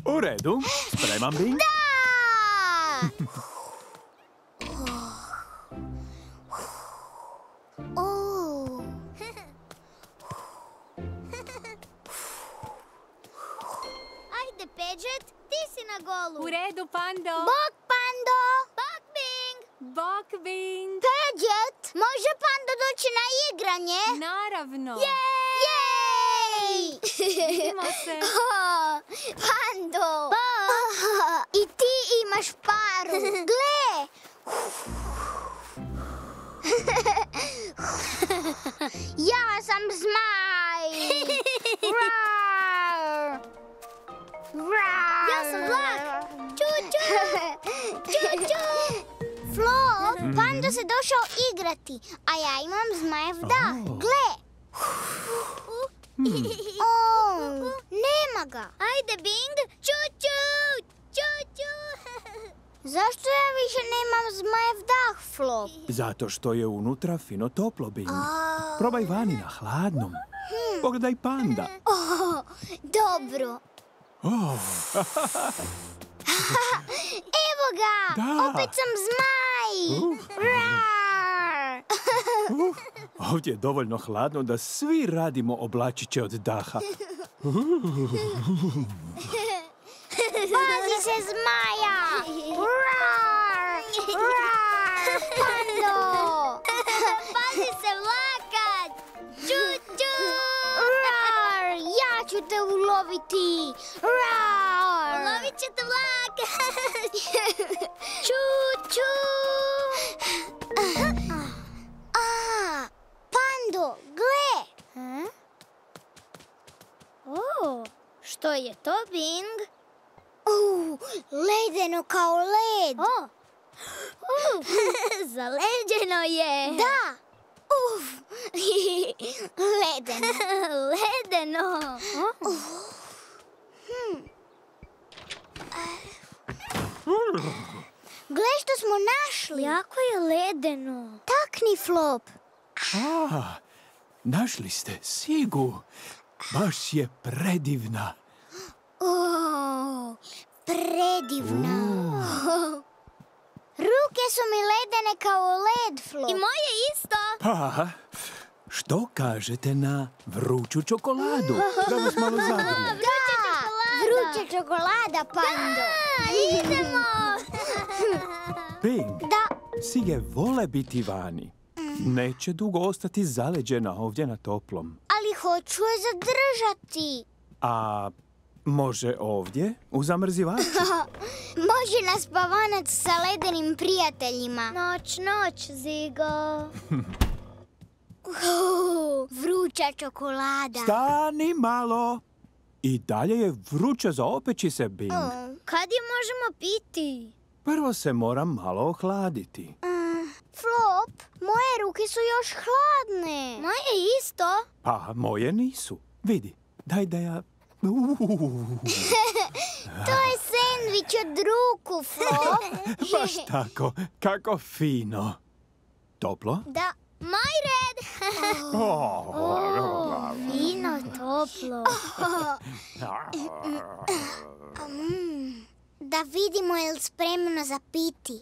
U redu. Spreman, Bing? Da! Ajde, Pedžet, ti si na golu. U redu, Pando. Bok, Pando! Bok, Bing! Bok, Bing. Pedžet, može Pando doći na igranje? Naravno. Jej! Vidimo se. Pando! I ti imaš paru. Gle! Ja sam zmaj! Rar! Rar! Ja sam vlak! Ču-ču! Ču-ču! Flop, Pando se došao igrati, a ja imam zmajev dah. Gle! Nema ga. Ajde, Bing! Ču-ču! Ču-ču! Zašto ja više nemam zmajev dah, Flop? Zato što je unutra fino toplo, Bing. Probaj vani na hladnom. Pogledaj Panda. Dobro. Evo ga! Da. Opet sam zmaj! Rar! Ovdje je dovoljno hladno da svi radimo oblačiće od daha. Pazi se, zmaja! Rar! Rar! Pando! Pazi se, vlakac! Ču-ču! Rar! Ja ću te uloviti! Rar! Ulovit ću te, vlakac! Ču-ču! Pando, gle! Što je to, Bing? Ledeno kao led. Zaleđeno je. Da. Ledeno. Ledeno. Gle što smo našli. Jako je ledeno. Takni, Flop. Našli ste Sigu. Baš je predivna. Predivna. Ruke su mi ledene kao led, Flop. I moje isto. Pa, što kažete na vruću čokoladu? Da vas malo zagrije. Vruća čokolada, Pando. Idemo. Bing, Da. Sige vole biti vani. Neće dugo ostati zaleđena ovdje na toplom. Ali hoću je zadržati. A može ovdje u zamrzivaču? Može na spavanac sa ledenim prijateljima. Noć, Zigo. Vruća čokolada. Stani malo. I dalje je vruće za opeći se, Bing. Kad je možemo piti? Prvo se moram malo ohladiti. Flop, moje ruke su još hladne. Moje isto. Pa, moje nisu. Vidi, daj da ja... To je sendvič od ruku, Flop. Baš tako, kako fino. Toplo? Da, moj red. Fino, toplo. Da vidimo je li spremno za piti.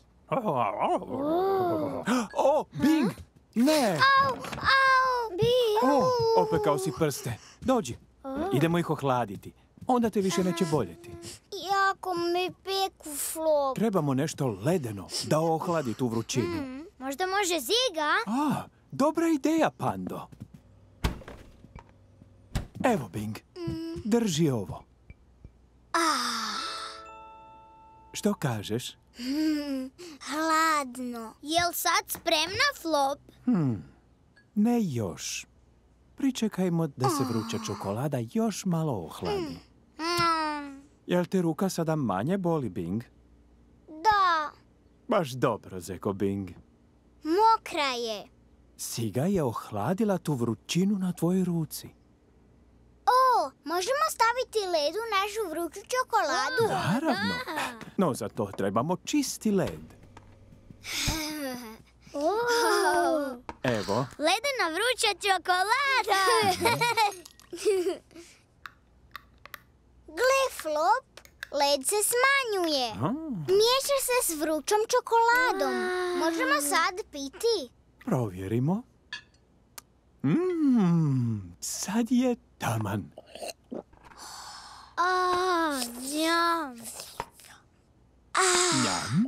O, Bing! Ne! Au! Bing! Opekao si prste. Dođi, idemo ih ohladiti. Onda te više neće boljeti. Jako me peku, Flop. Trebamo nešto ledeno da ohladi tu vrućinu. Možda može Ziga? Dobra ideja, Pando. Evo, Bing, drži ovo. Što kažeš? Hladno. Jel sad spremna, Flop? Ne još. Pričekajmo da se vruća čokolada još malo ohladi. Jel te ruka sada manje boli, Bing? Da. Baš dobro, zeko Bing. Mokra je. Siga je ohladila tu vrućinu na tvojoj ruci. Možemo staviti led u našu vruću čokoladu? Naravno. No, za to trebamo čisti led. Evo. Ledena vruća čokolada! Gle, Flop, led se smanjuje. Miješa se s vrućom čokoladom. Možemo sad piti? Provjerimo. Sad je taman. Njam. Njam.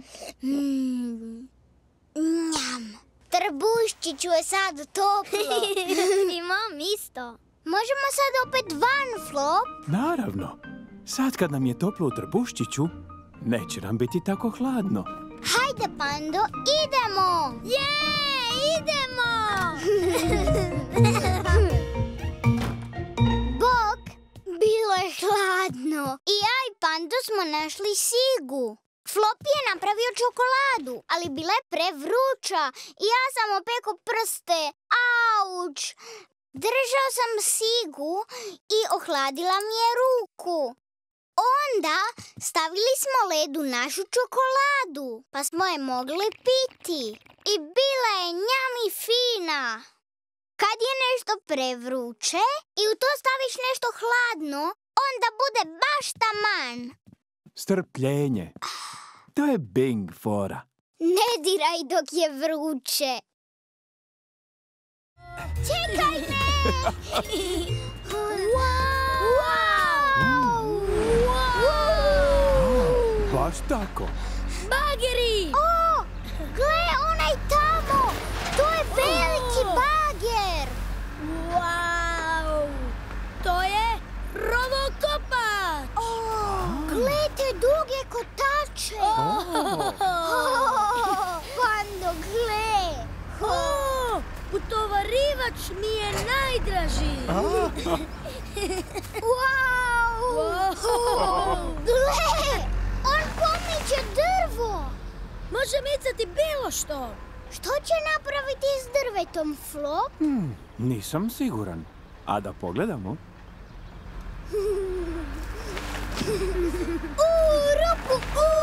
Njam. Trbuščiću je sad toplo. Imam isto. Možemo sad opet van, Flop? Naravno. Sad kad nam je toplo u trbuščiću, neće nam biti tako hladno. Hajde, Pando, idemo! Idemo! Bok, bilo je hladno. I ja i Pando smo našli Sigu. Flop je napravio čokoladu, ali bila je prevruća i ja sam opeko prste. Auč! Držao sam Sigu i ohladila mi je ruku. Onda stavili smo led u našu čokoladu, pa smo je mogli piti. I bila je njami fina. Kad je nešto prevruće i u to staviš nešto hladno, onda bude baš taman. Strpljenje. To je Bing fora. Ne diraj dok je vruće. Čekaj me! Baš tako. Bageri! O, gle, onaj tamo! To je veliki bager! Wow! To je rovokopač! Gle te duge kotače! Pando, gle! Utovarivač mi je najdraži! Gle! On pomiče drvo! Može micati bilo što! Što će napraviti s drvetom, Flop? Nisam siguran. A da pogledamo? Rupu!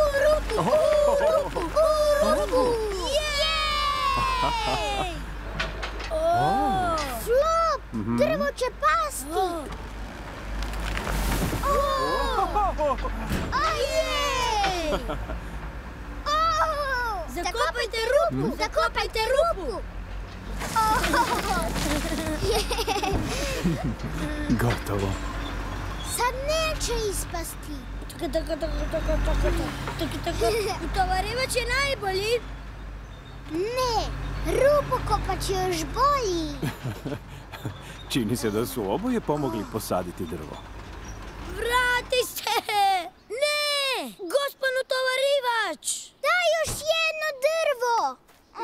Flop! Drvo će pasti! Zakopajte rupu! Zakopajte rupu! Gotovo. Sad neće ispasti. Utovarivač je najbolji! Ne, rupokopač je još bolji. Čini se da su oboje pomogli posaditi drvo. Vrati se! Ne! Gospon utovarivač! Daj još jedno drvo.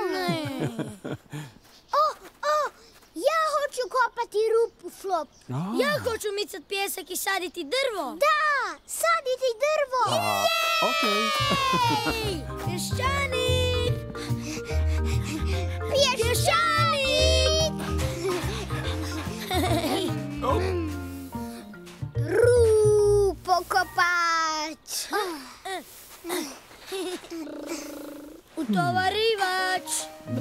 Ja hoću kopati rupu, Flop. Ja hoću micat pjesak i saditi drvo! Da, saditi drvo. Okej. Ej! Pješčanik! Pješčanik! Rupokopač. Utovarivač!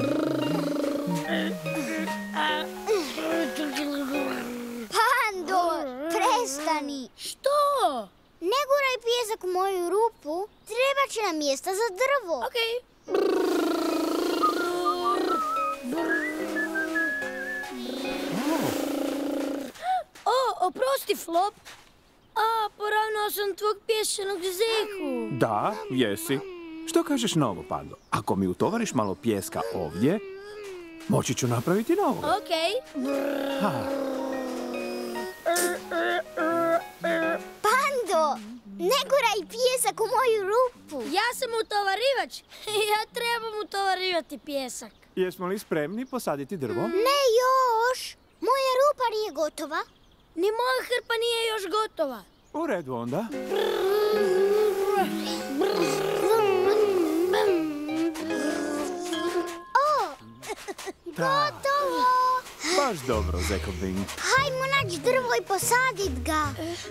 Pando, prestani. Što? Ne guraj pijesak u moju rupu. Treba će nam mjesta za drvo. Okej. Oprosti, Flop. Poravnao sam tvog pješčanog zeku. Da, jesi. Što kažeš na ovo, Pando? Ako mi utovariš malo pijeska ovdje, moći ću napraviti novo. Okej. Pando, ne guraj pijesak u moju rupu. Ja sam utovarivač. Ja trebam utovarivati pjesak. Jesmo li spremni posaditi drvo? Ne još. Moja rupa nije gotova. Ni moja hrpa nije još gotova. U redu onda. Gotovo. Baš dobro, Zeko Bing. Hajmo naći drvo i posadit ga.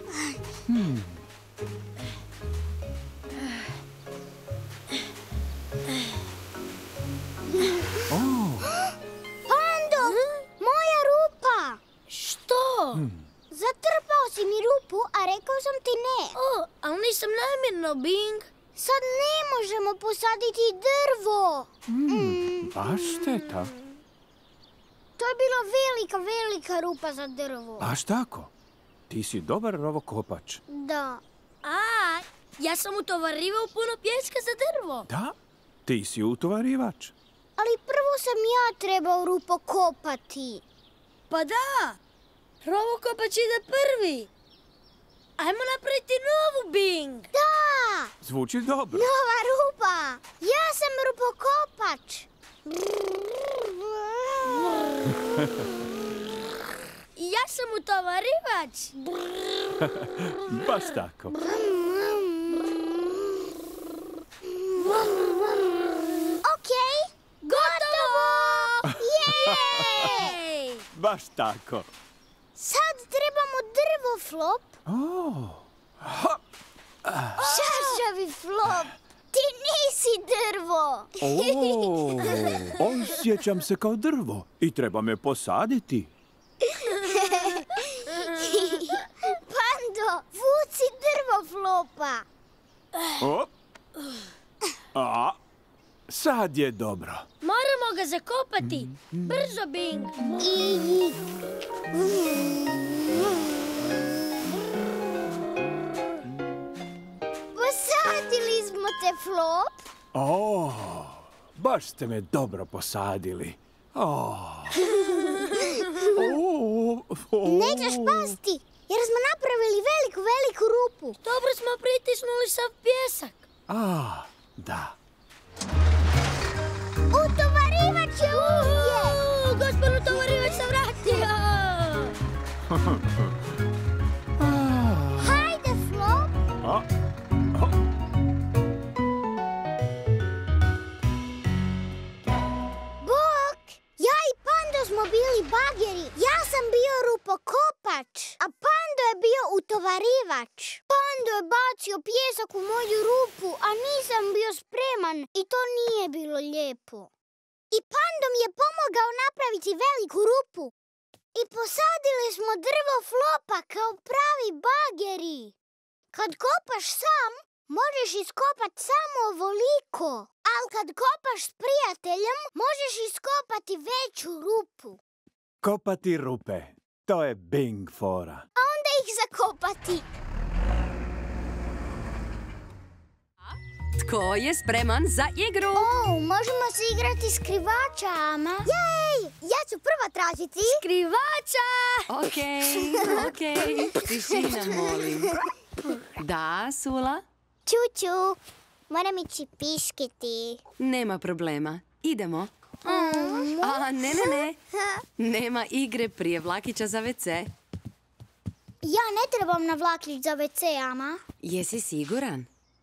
Pando, moja rupa. Što? Zatrpao si mi rupu, a rekao sam ti ne. Ali nisam namjerno, Bing. Sad ne možemo posaditi drvo. Baš šteta. To je bila velika rupa za drvo. Baš tako. Ti si dobar rovokopač. Da. Ja sam utovarivao puno pjeska za drvo. Da, ti si utovarivač. Ali prvo sam ja trebao rupo kopati. Pa da, rovokopač ide prvi. Ajmo napraviti novu, Bing. Da, Zvuči dobro. nova rupa. Ja sam rupokopač. Ja sam utovarivač. Baš tako. Okej, gotovo! Jej! Baš tako. Sad trebamo drvo, Flop. Šaršavi Flop, ti nisi drvo. Osjećam se kao drvo i treba me posaditi. Pando, vuci drvo Flopa. Op. Sad je dobro. Moramo ga zakopati. Brzo, Bing. Posadili smo te, Flop. Baš ste me dobro posadili. Nećeš pasti, jer smo napravili veliku rupu. Dobro smo pritisnuli sav pjesak. Da. Utovarivač je ovdje. Gospodin utovarivač se vratio. Hajde, Flop. Bok, ja i Pando smo bili bageri. Ja sam bio rupokopač, a Pando je bio utovarivač. Pando je bacio pjesak u moju rupu, a nisam bio spreman i to nije bilo lijepo. I Pando mi je pomogao napraviti veliku rupu. I posadili smo drvo Flopa kao pravi bageri. Kad kopaš sam, možeš iskopat samo ovoliko. Ali kad kopaš s prijateljem, možeš iskopati veću rupu. Kopati rupe. To je Bing fora. A onda ih zakopati. Tko je spreman za igru? Možemo se igrati skrivača, Ama. Jej! Ja ću prva tražiti. Skrivača! Okej. Tišina, molim. Da, Sula? Čuču, moram ići piškiti. Nema problema. Idemo. Ne. Nema igre prije vlakića za WC. Ja ne trebam na vlakić za WC, Ama. Jesi siguran?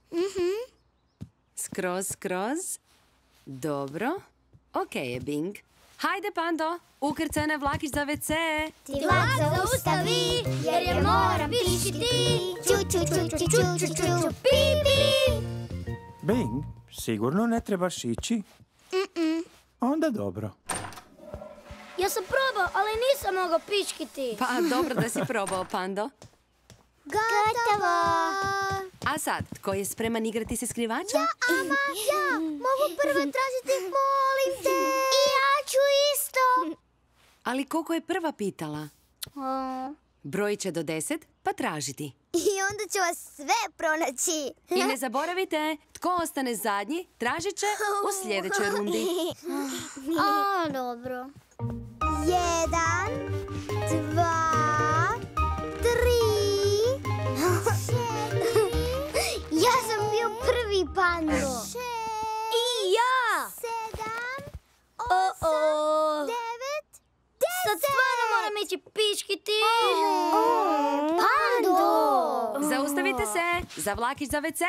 Skroz. Dobro. Okej je, Bing. Hajde, Pando, ukrcaj na vlakić za WC. Ti vlak zaustavi, jer je moram piškiti. Ču, pipi. Bing, sigurno ne trebaš ići? Onda dobro. Ja sam probao, ali nisam mogao piškiti. Pa, dobro da si probao, Pando. Gotovo. A sad, tko je spreman igrati se skrivača? Ama, ja. Mogu prvo tražiti, molim te. I ja ću isto. Ali koliko je prva pitala? Broj će do 10, pa tražiti. I onda ću vas sve pronaći. I ne zaboravite, tko ostane zadnji, tražit će u sljedećoj rundi. Dobro. 1, 2, 3. Ja sam bio prvi, Pando. 6. I ja! 7, 8, 9, 10. Sad stvarno moram ići piškiti. Pando! Zaustavite se, za vlakić za WC.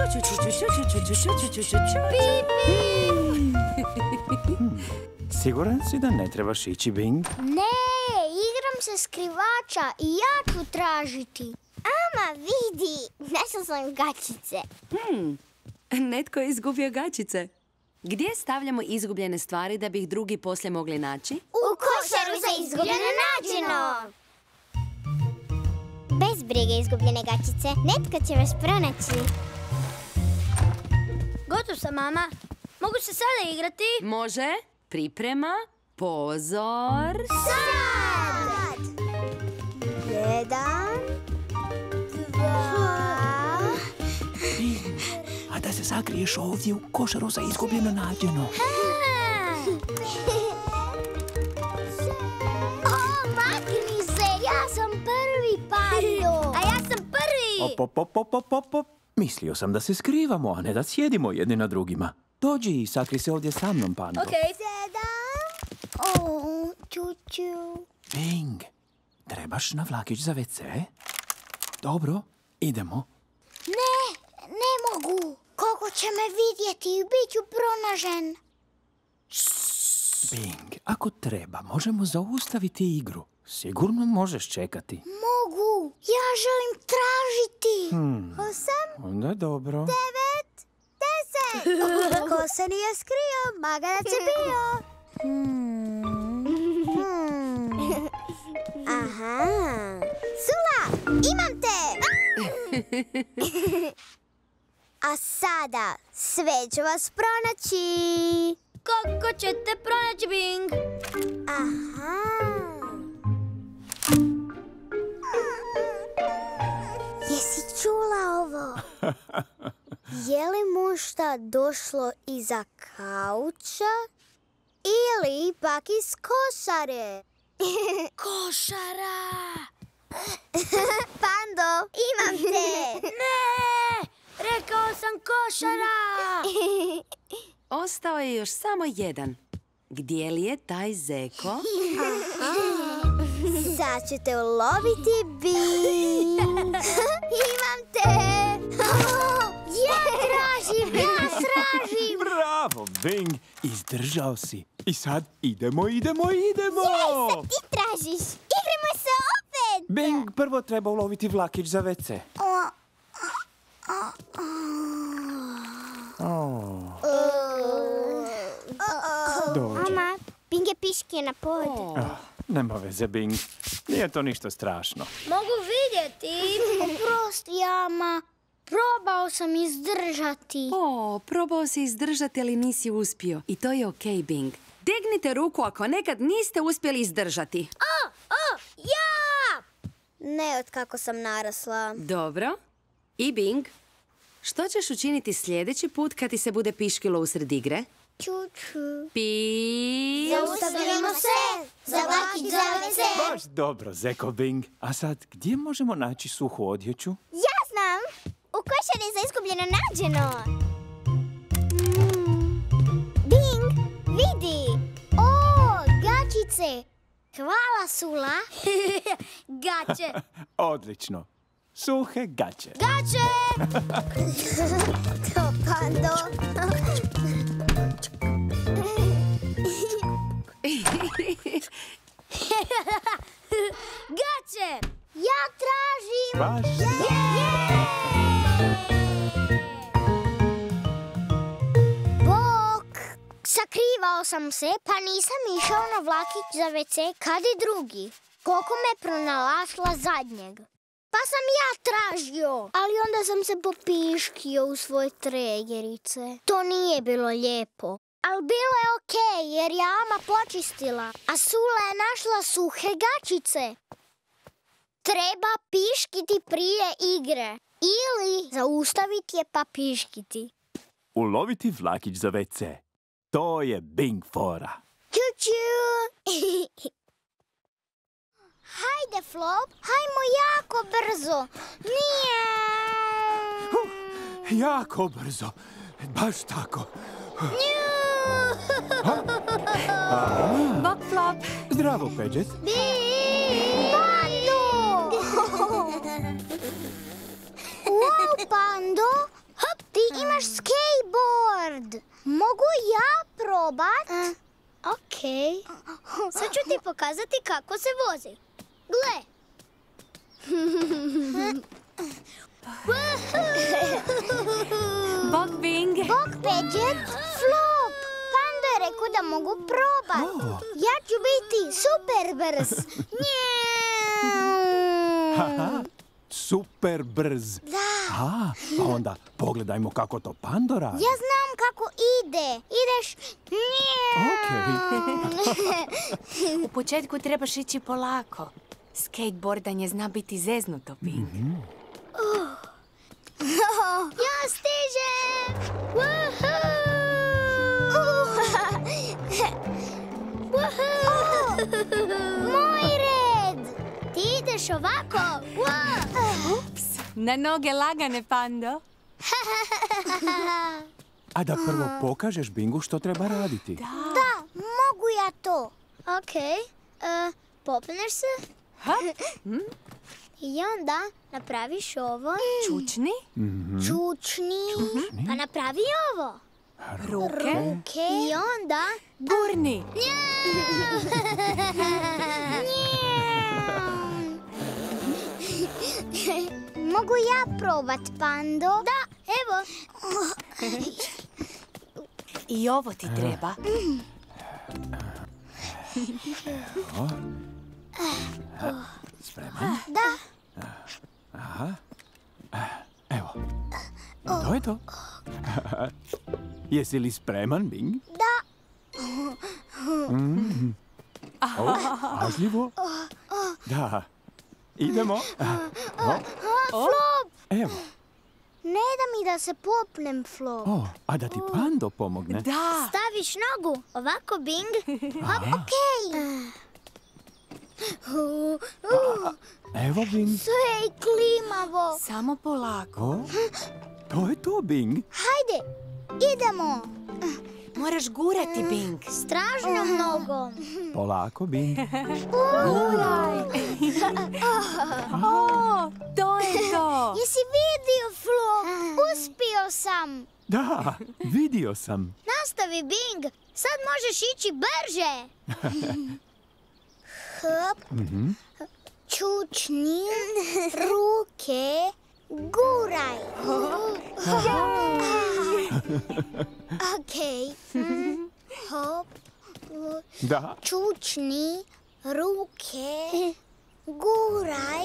Siguran si da ne trebaš ići, Bing? Ne, igram se skrivača i ja ću tražiti. Ama, vidi, našla sam gačice. Netko je izgubio gačice. Gdje stavljamo izgubljene stvari da bi ih drugi poslije mogli naći? U košaru za izgubljeno nađeno. Bez Bez brige, izgubljene gačice. Netko će vas pronaći. Gotov sam, mama. Mogu se sada igrati? Može. Priprema. Pozor. Sad! 1, 2... A da se sakriješ ovdje u košaru za izgubljeno nađeno. O, makni se! Ja sam prvi, Pando! A ja sam prvi! Op. Mislio sam da se skrivamo, a ne da sjedimo jedni na drugima. Dođi i sakri se ovdje sa mnom, Pando. Okej. 7... O, čuču... Bing, trebaš na vlakić za WC? Dobro, idemo. Ne mogu. Koko će me vidjeti i bit ću pronažen. Bing, ako treba, možemo zaustaviti igru. Sigurno možeš čekati. Mogu. Ja želim tražiti. 8, Onda dobro. 9, 10. Ko se nije skrio, magarac je bio. Aha. Sula, imam te. A sada sve ću vas pronaći. Kako ćete pronaći, Bing? Aha. Jesi čula ovo? Je li možda došlo iza kauča ili ipak iz košare? Košara! Pando, imam te! Ne! Rekao sam košara! Ostao je još samo jedan. Gdje li je taj zeko? Sad ću te uloviti, Bing! Imam te! Ja tražim! Bravo, Bing, izdržao si. I sad idemo. Sad ti tražiš! Igramo se opet! Bing, prvo treba uloviti vlakić za WC. Dođi. Mama, Bing je piške na podu. Nema veze, Bing. Nije to ništa strašno. Mogu vidjeti. Oprosti, Ama. Probao sam izdržati. Probao si izdržati, ali nisi uspio. I to je okej, Bing. Dignite ruku ako nekad niste uspjeli izdržati. Ja! Ne od kako sam narasla. Dobro. I Bing, što ćeš učiniti sljedeći put kad ti se bude piškilo usred igre? Čuču. Zaustavimo se! Za vlakić za WC! Baš dobro, zeko, Bing. A sad, gdje možemo naći suhu odjeću? Ja znam! U košari za izgubljeno nađeno! Bing, vidi! O, gačice! Hvala, Sula! Gaće! Odlično. Suhe gaće. Gaće! To, Pando! Gaće! Ja tražim! Baš Bok! Sakrivao sam se, pa nisam išao na vlakić za WC kad i drugi. Koko me pronalazila zadnjeg. Pa sam ja tražio, ali onda sam se popiškio u svoje tregerice. To nije bilo lijepo. Ali bilo je okej, jer je Ama počistila, a Sula je našla suhe gačice. Treba piškiti prije igre. Ili zaustaviti je pa piškiti. uloviti vlakić za WC. To je Bing fora. Čuču! Hajde, Flop, hajmo jako brzo. Nije! Jako brzo. Baš tako. Bok, Flop. Zdravo, Peđet. Pando! Wow, Pando! Ti imaš skateboard. Mogu ja probat? Okej. Sad ću ti pokazati kako se vozi. Gle! Bok, Bing. Bok, Peđet. Flop! Pando je rekao da mogu probat. Ja ću biti super brz. Haha, super brz. Da. A, pa onda pogledajmo kako to Pando radi. Ja znam kako ide. Ideš... Okej. U početku trebaš ići polako. Skateboardanje zna biti zeznuto, Bing. Ja stižem! Moj red! Ti ideš ovako! Ups, na noge lagane, Pando. A da prvo pokažeš Bingu što treba raditi. Da, mogu ja to. Okej, popneš se i onda napraviš ovo. Čučni, Čučni. Pa napravi ovo. ruke, I onda... gurni. Mogu ja probat, Pando? Da, evo. I ovo ti treba. Spreman? Da. Evo. To je to. Jesi li spreman, Bing? Da. Pažljivo. Da. Idemo. Flop! Evo. Ne da mi da se popnem, Flop. A da ti Pando pomogne? Da. Staviš nogu, ovako, Bing. Hop, okej. Evo, Bing. Sve je klimavo. Samo polako. To je to, Bing. Hajde, idemo. Moraš gurati, Bing. Stražnom nogom. Polako, Bing. O, to je to. Jesi vidio, Flop? Uspio sam. Da, vidio sam. Nastavi, Bing. Sad možeš ići brže. Hop. Čučni. Ruke. Guraj. Okej. Hop. Da. Čučni. Ruke. Guraj.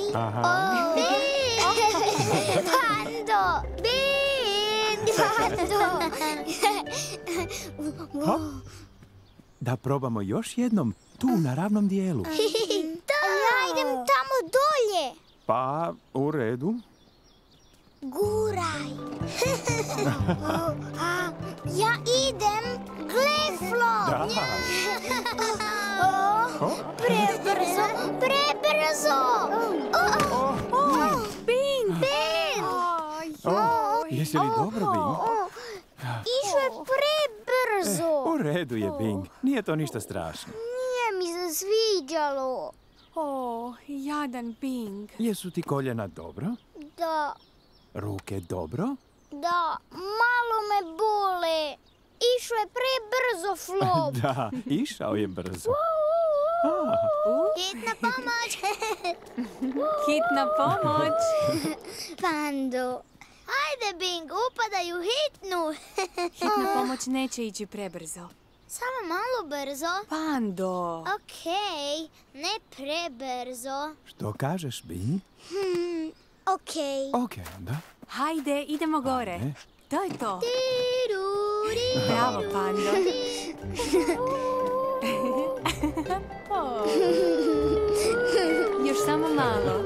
Pando. Pando. Da probamo još jednom, tu na ravnom dijelu. Ja idem tamo dolje. Pa, u redu. Guraj. Ja idem. Gle, Flop. Da. Prebrzo, prebrzo. Bing. Jesi li dobro, Bing? Išao je prebrzo. U redu je, Bing. Nije to ništa strašno. Nije mi se sviđalo. O, jadan Bing. Jesu ti koljena dobro? Da, Ruke dobro? da, malo me bole. Išao je prebrzo, Flop. Da, išao je brzo. Hitna pomoć. Hitna pomoć. Pando. Ajde, Bing, upadaj u hitnu. Hitna pomoć neće ići prebrzo. Samo malo brzo. Pando. Okej, ne prebrzo. Što kažeš, Bing? Okej. Okej, onda. Hajde, idemo gore. Ne. To je to. Tiruri. Bravo, Pando. O. Još samo malo.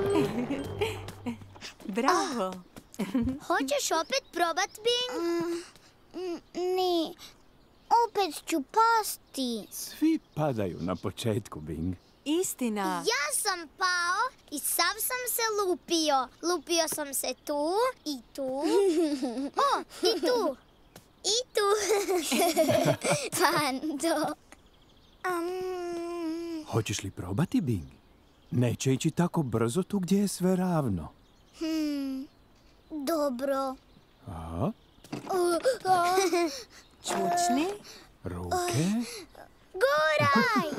Bravo. Hoćeš opet probat, Bing? Ne, opet ću pasti. Svi padaju na početku, Bing. Istina. Ja sam pao i sav sam se lupio. Lupio sam se tu i tu. O, i tu. I tu. Pando. Hoćeš li probati, Bing? Neće ići tako brzo tu gdje je sve ravno. Dobro. A? Čučni. Ruke? Guraj!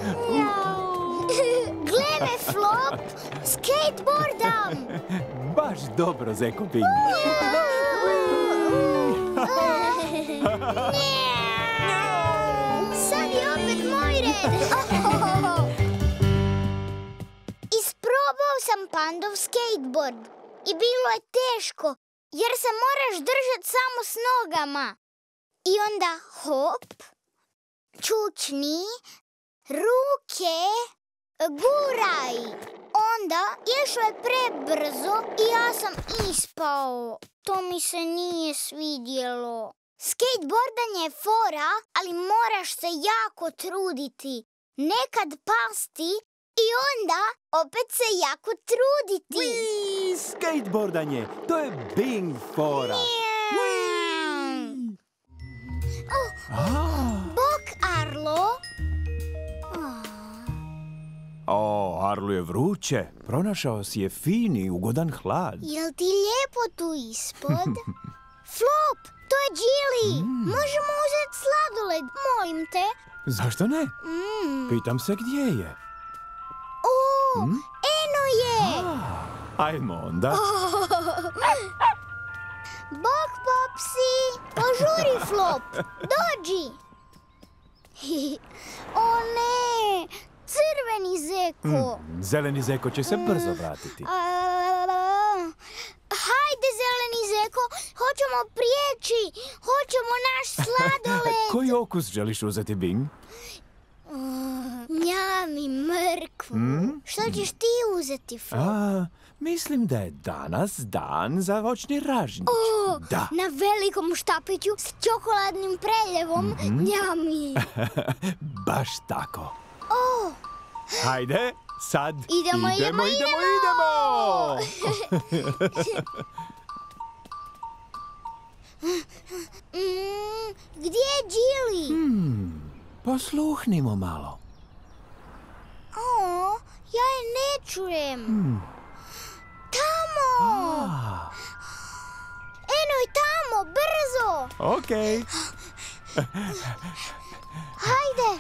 Gle me, Flop! Skateboardam! Baš dobro, Zeko Bing. Sad je opet moj red! Isprobao sam Pandov skateboard. i bilo je teško, jer se moraš držati samo s nogama. I onda hop, čučni, ruke, guraj. Onda išlo je prebrzo i ja sam ispao. To mi se nije svidjelo. Skateboardanje je fora, ali moraš se jako truditi. Nekad pasti i onda opet se jako truditi. Wii, skateboardanje, to je Bing fora. Bok, Arlo. O, Arlu je vruće. Pronašao si je fini, ugodan hlad. Jel ti lijepo tu ispod? Flop, to je Gilly. Možemo uzeti sladoled, molim te. Zašto ne? Pitam se gdje je. O, eno je. Ajmo onda. Bok, Popsi, požuri, Flop, dođi. O ne, crveni zeko. Zeleni zeko će se brzo vratiti. Hajde, zeleni zeko, hoćemo prijeći, hoćemo naš sladoled. Koji okus želiš uzeti, Bing? Njami mrkvu. Što ćeš ti uzeti, Flop? Mislim da je danas dan za voćni ražnjić. Da. Na velikom štapiću s čokoladnim preljevom. Njami. Baš tako. Hajde, sad Idemo. Gdje je Gilly? Posluhnimo malo. Ja je ne čujem. Tamo! Eno je tamo, brzo! Okej. Hajde!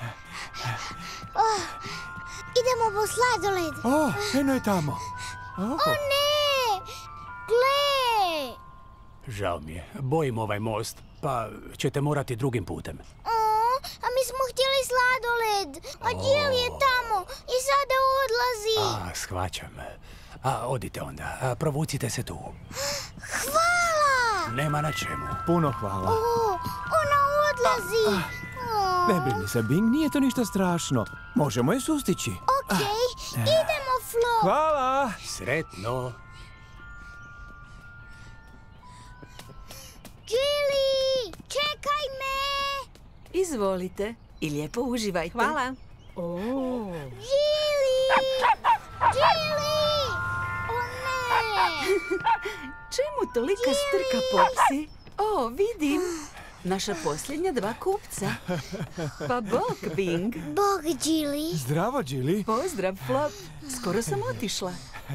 Idemo po sladoled. Eno je tamo. O ne! Gle! Žao mi je, bojim ovaj most, pa ćete morati drugim putem. A mi smo htjeli sladoled, a Gilly je tamo i sada odlazi. Shvaćam. Odite onda, provucite se tu. Hvala! Nema na čemu. Puno hvala. Ona odlazi. Ne brini se, Bing, nije to ništa strašno. Možemo je sustići. Okej, idemo, Flop. Hvala! Sretno. Gilly, čekaj me! Izvolite i lijepo uživajte. Hvala. Gilly! O ne! Čemu tolika strka, Popsi? O, vidim. Naša posljednja 2 kupca. Pa bok, Bing. Bog, Gilly. Zdravo, Gilly. Pozdrav, Flop. Skoro sam otišla.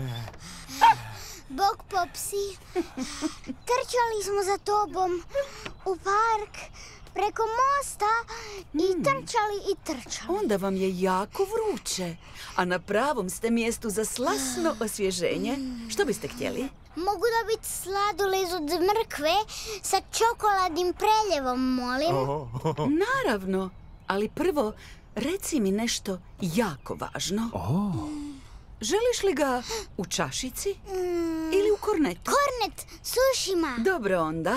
Bog, Popsi. Trčali smo za tobom u park, preko mosta i trčali. Onda vam je jako vruće. A na pravom ste mjestu za slasno osvježenje. Što biste htjeli? Mogu dobiti sladoled od mrkve sa čokoladnim preljevom, molim? Naravno. Ali prvo, reci mi nešto jako važno. Želiš li ga u čašici ili u kornetu? Kornet s ušima. Dobro onda.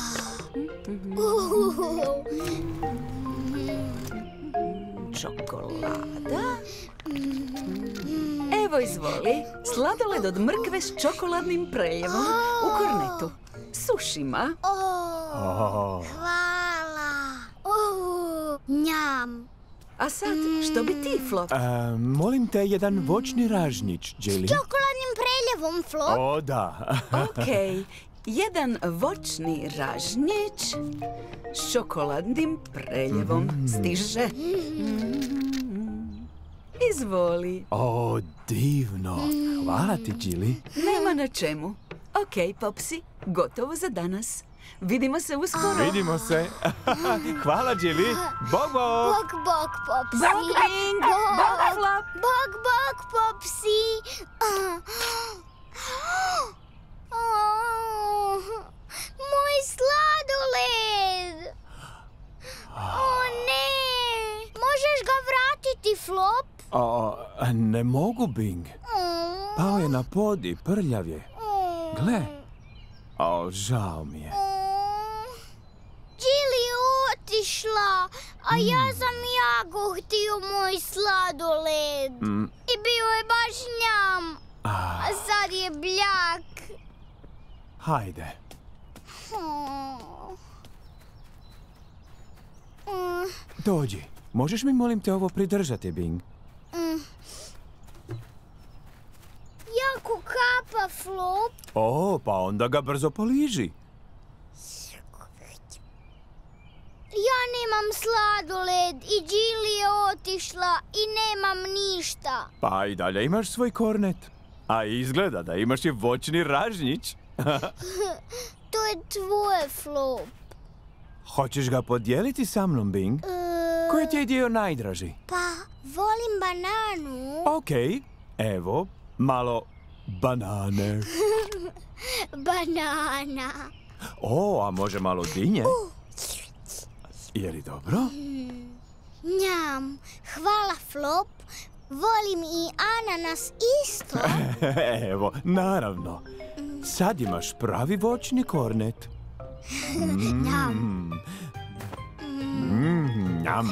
Čokolada. Evo izvoli, sladoled od mrkve s čokoladnim preljevom u kornetu. S ušima. Hvala. Njam. A sad, što bi ti, Flop? Molim te jedan voćni ražnjić, Gilly. Čokoladnim preljevom, Flop. O, da. Okej, jedan voćni ražnjić s čokoladnim preljevom stiže. Izvoli. O, divno. Hvala ti, Gilly. Nema na čemu. Okej, Popsi, gotovo za danas. Vidimo se uskoro. Vidimo se. Hvala, Gilly. Bog, bog. Bog, Popsi. Bog, Bing. Bog, Flop. Bog, Popsi. Moj sladoled. O ne. Možeš ga vratiti, Flop? Ne mogu, Bing. Pao je na pod i prljav je. Gle. O, žao mi je. Jilly je otišla, a ja sam jako htio moj sladoled. I bio je baš njam. A sad je bljak. Hajde. Dođi. Možeš mi, molim te, ovo pridržati, Bing? Jako kapa, Flop. O, pa onda ga brzo poliži. Ja nemam sladoled i Jilly je otišla i nemam ništa. Pa i dalje imaš svoj kornet. A izgleda da imaš i voćni ražnjić. To je tvoje, Flop. Hoćeš ga podijeliti sa mnom, Bing? Koji ti je dio najdraži? Pa, volim bananu. Okej, evo, malo banane. Banana. O, a može malo dinje? Je li dobro? Njam. Hvala, Flop. Volim i ananas isto. Evo, naravno. Sad imaš pravi voćni kornet. Njam. Njam.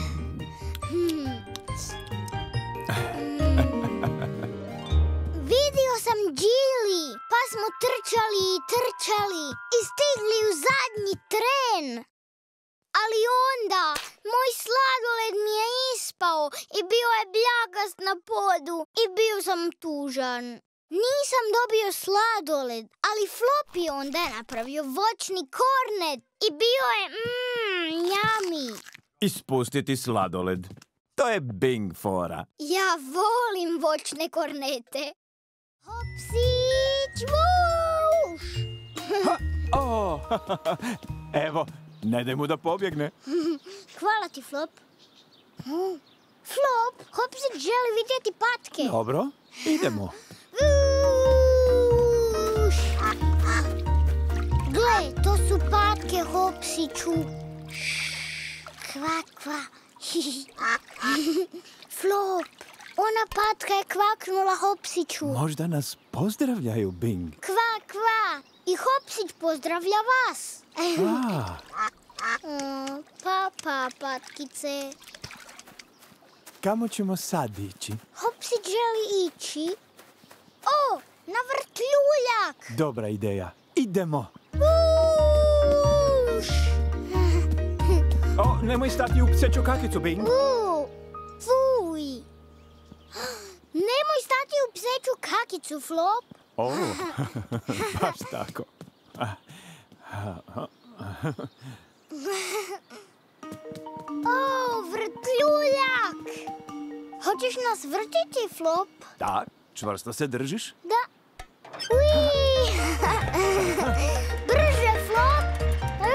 Vidio sam Jilly, pa smo trčali i trčali i stigli u zadnji tren. Ali onda moj sladoled mi je ispao i bio je bljagast na podu i bio sam tužan. Nisam dobio sladoled, ali Flop je onda napravio voćni kornet i bio je yummy. Ispustiti sladoled. To je Bing fora. Ja volim voćne kornete. Hopsić vuš! O, evo, ne daj mu da pobjegne. Hvala ti, Flop. Flop, Hopsić želi vidjeti patke. Dobro, idemo. Vuš! Gle, to su patke, Hopsiću. Kva, kva. Flop, ona patka je kvaknula Hopsiću. Možda nas pozdravljaju, Bing. Kva, kva. I Hopsić pozdravlja vas. Pa, patkice. Kamo ćemo sad ići? Hopsić želi ići. O, na vrtluljak. Dobra ideja. Idemo. Vuš! O, nemoj stati u pseću kakicu, Bing. Fuj! Nemoj stati u pseću kakicu, Flop. O, baš tako. O, vrtluljak! Hoćeš nas vrtiti, Flop? Da, čvrsto se držiš. Da. Ui! Brže, Flop!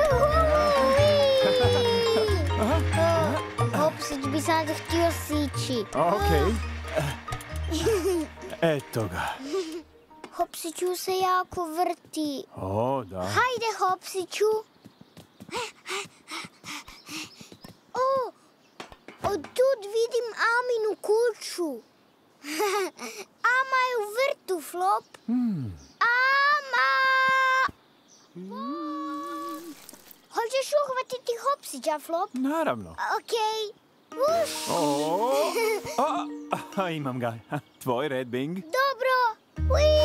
Hopsić bi sad htio sići. Okej. Eto ga. Hopsiću se jako vrti. O, da. Hajde, Hopsiću. O, odtud vidim Aminu kuću. Ama je u vrtu, Flop. Ama! Hoćeš uhvatiti Hopsića, Flop? Naravno. Okej. Uš! Imam ga. Tvoj red, Bing. Dobro. Ui!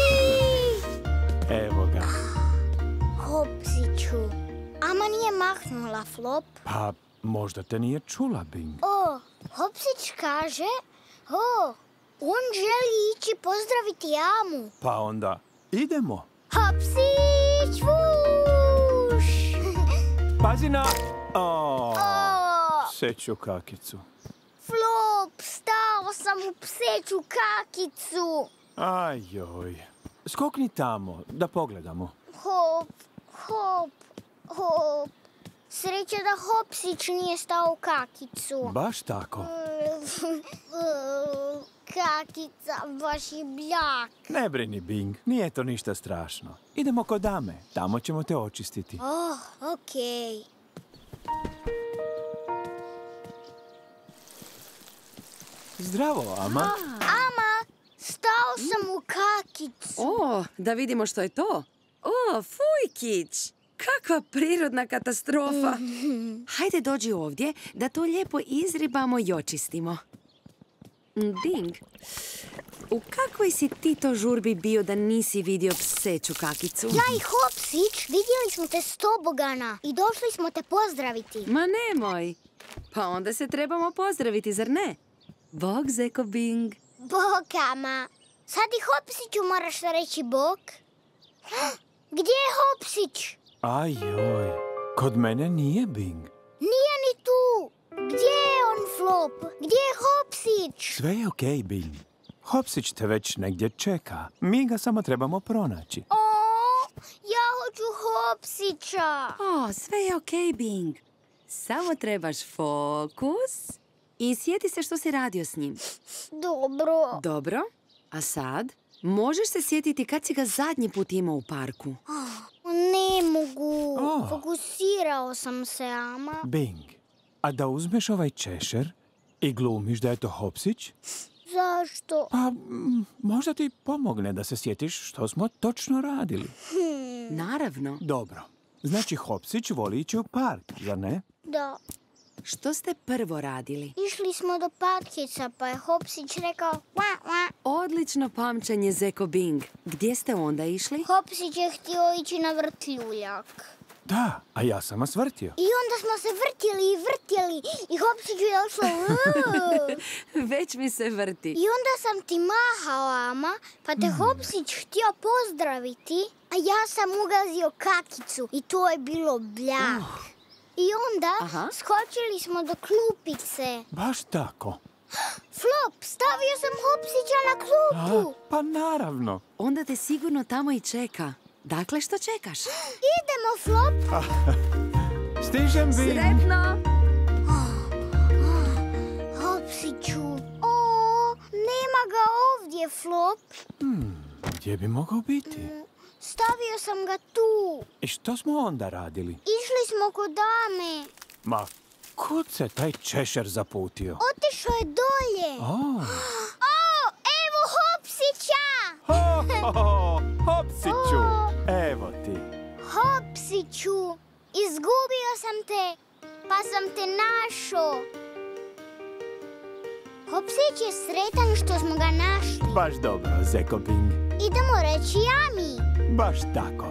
Evo ga. Hopsiću. Ama nije mahnula, Flop. Pa, možda te nije čula, Bing. O, Hopsić kaže, on želi ići pozdraviti Amu. Pa onda, idemo. Hopsić, vuš! Pazi na... Pseću kakicu. Flop, stao sam u pseću kakicu. Ajoj. Skokni tamo, da pogledamo. Hop, hop, hop. Sreća da Hopsić nije stao u kakicu. Baš tako. Kakica baš je bljak. Ne brini, Bing, nije to ništa strašno. Idemo kod Ame, tamo ćemo te očistiti. Okej. Zdravo, Ama. Ama, Stao sam u kakicu. O, da vidimo što je to. O, Fujkić! Kakva prirodna katastrofa! Hajde dođi ovdje da to lijepo izribamo i očistimo. Bing, u kakvoj si ti to žurbi bio da nisi vidio pseću kakicu? Ja i Hopsić vidjeli smo te s tobogana i došli smo te pozdraviti. Ma nemoj! Pa onda se trebamo pozdraviti, zar ne? Bog, zeko Bing. Bok, ama. Sad i Hopsiću moraš reći bok. Gdje je Hopsić? Ajoj, kod mene nije Bing. Nije ni tu. Gdje je on, Flop? Gdje je Hopsić? Sve je okej, Bing. Hopsić te već negdje čeka. Mi ga samo trebamo pronaći. O, ja hoću Hopsića. O, sve je okej, Bing. Samo trebaš fokus i sjeti se što si radio s njim. Dobro. Dobro, a sad možeš se sjetiti kad si ga zadnji put imao u parku. Ne mogu. O. Fokusirao sam se, ama. Bing, a da uzmeš ovaj češer i glumiš da je to Hopsić? Zašto? Pa, možda ti pomogne da se sjetiš što smo točno radili. Naravno. Dobro. Znači, Hopsić voli ići u park, zar ne? Da. Što ste prvo radili? Išli smo do patkica, pa je Hopsić rekao wa, wa. Odlično pamćenje, zeko Bing. Gdje ste onda išli? Hopsić je htio ići na vrtljuljak. Da, a ja sam vas vrtio. I onda smo se vrtjeli i vrtjeli i Hopsiću je došlo Već mi se vrti. I onda sam ti mahao, ama, pa te Hopsić htio pozdraviti, a ja sam ugazio kakicu i to je bilo bljak. I onda Aha. skočili smo do klupice. Baš tako. Flop, stavio sam Hopsića na klupu. Pa naravno. Onda te sigurno tamo i čeka. Dakle, što čekaš? Idemo, Flop. Stižem, Bing. Sretno! Hopsiću. O, nema ga ovdje, Flop. Gdje bi mogao biti? Stavio sam ga tu. I što smo onda radili? Išli smo kod dame. Ma, kud se taj češer zaputio? Otišao je dolje. O, Evo Hopsića! Hopsiću, evo ti. Hopsiću, izgubio sam te, pa sam te našao. Hopsić je sretan što smo ga našli. Baš dobro, zeko Bing. Idemo reći Ami. Baš tako.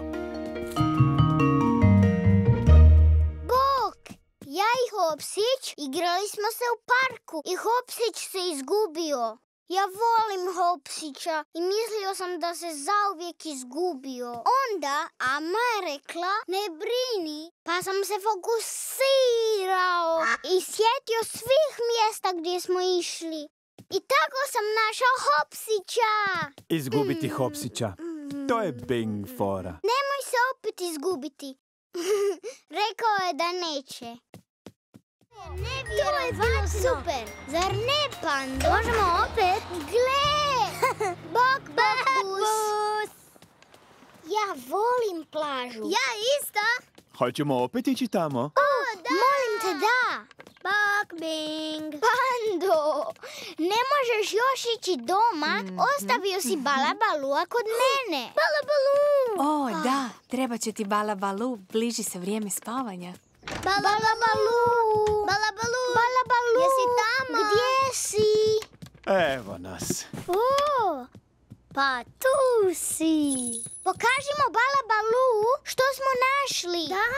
Bok, ja i Hopsić igrali smo se u parku i Hopsić se izgubio. Ja volim Hopsića i mislio sam da se zauvijek izgubio. Onda Ama je rekla ne brini, pa sam se fokusirao i sjetio svih mjesta gdje smo išli. I tako sam našao Hopsića. Izgubiti Hopsića. To je Bing fora. Nemoj se opet izgubiti. Rekao je da neće. To je bilo super. Zar ne, Pando? Možemo opet? Gle! Bok, bok, bus. Ja volim plažu. Ja isto. Hoćemo opet ići tamo? O, da. Molim te, da. Bok, Bing. Pando, ne možeš još ići doma. Ostavio si Balabalua kod mene. Balabalu! O, da, treba će ti Balabalu, bliži se vrijeme spavanja. Balabalu! Balabalu! Balabalu! Jesi tamo? Gdje si? Evo nas. O, pa tu si. Pokažimo Balabalu što smo našli. Da.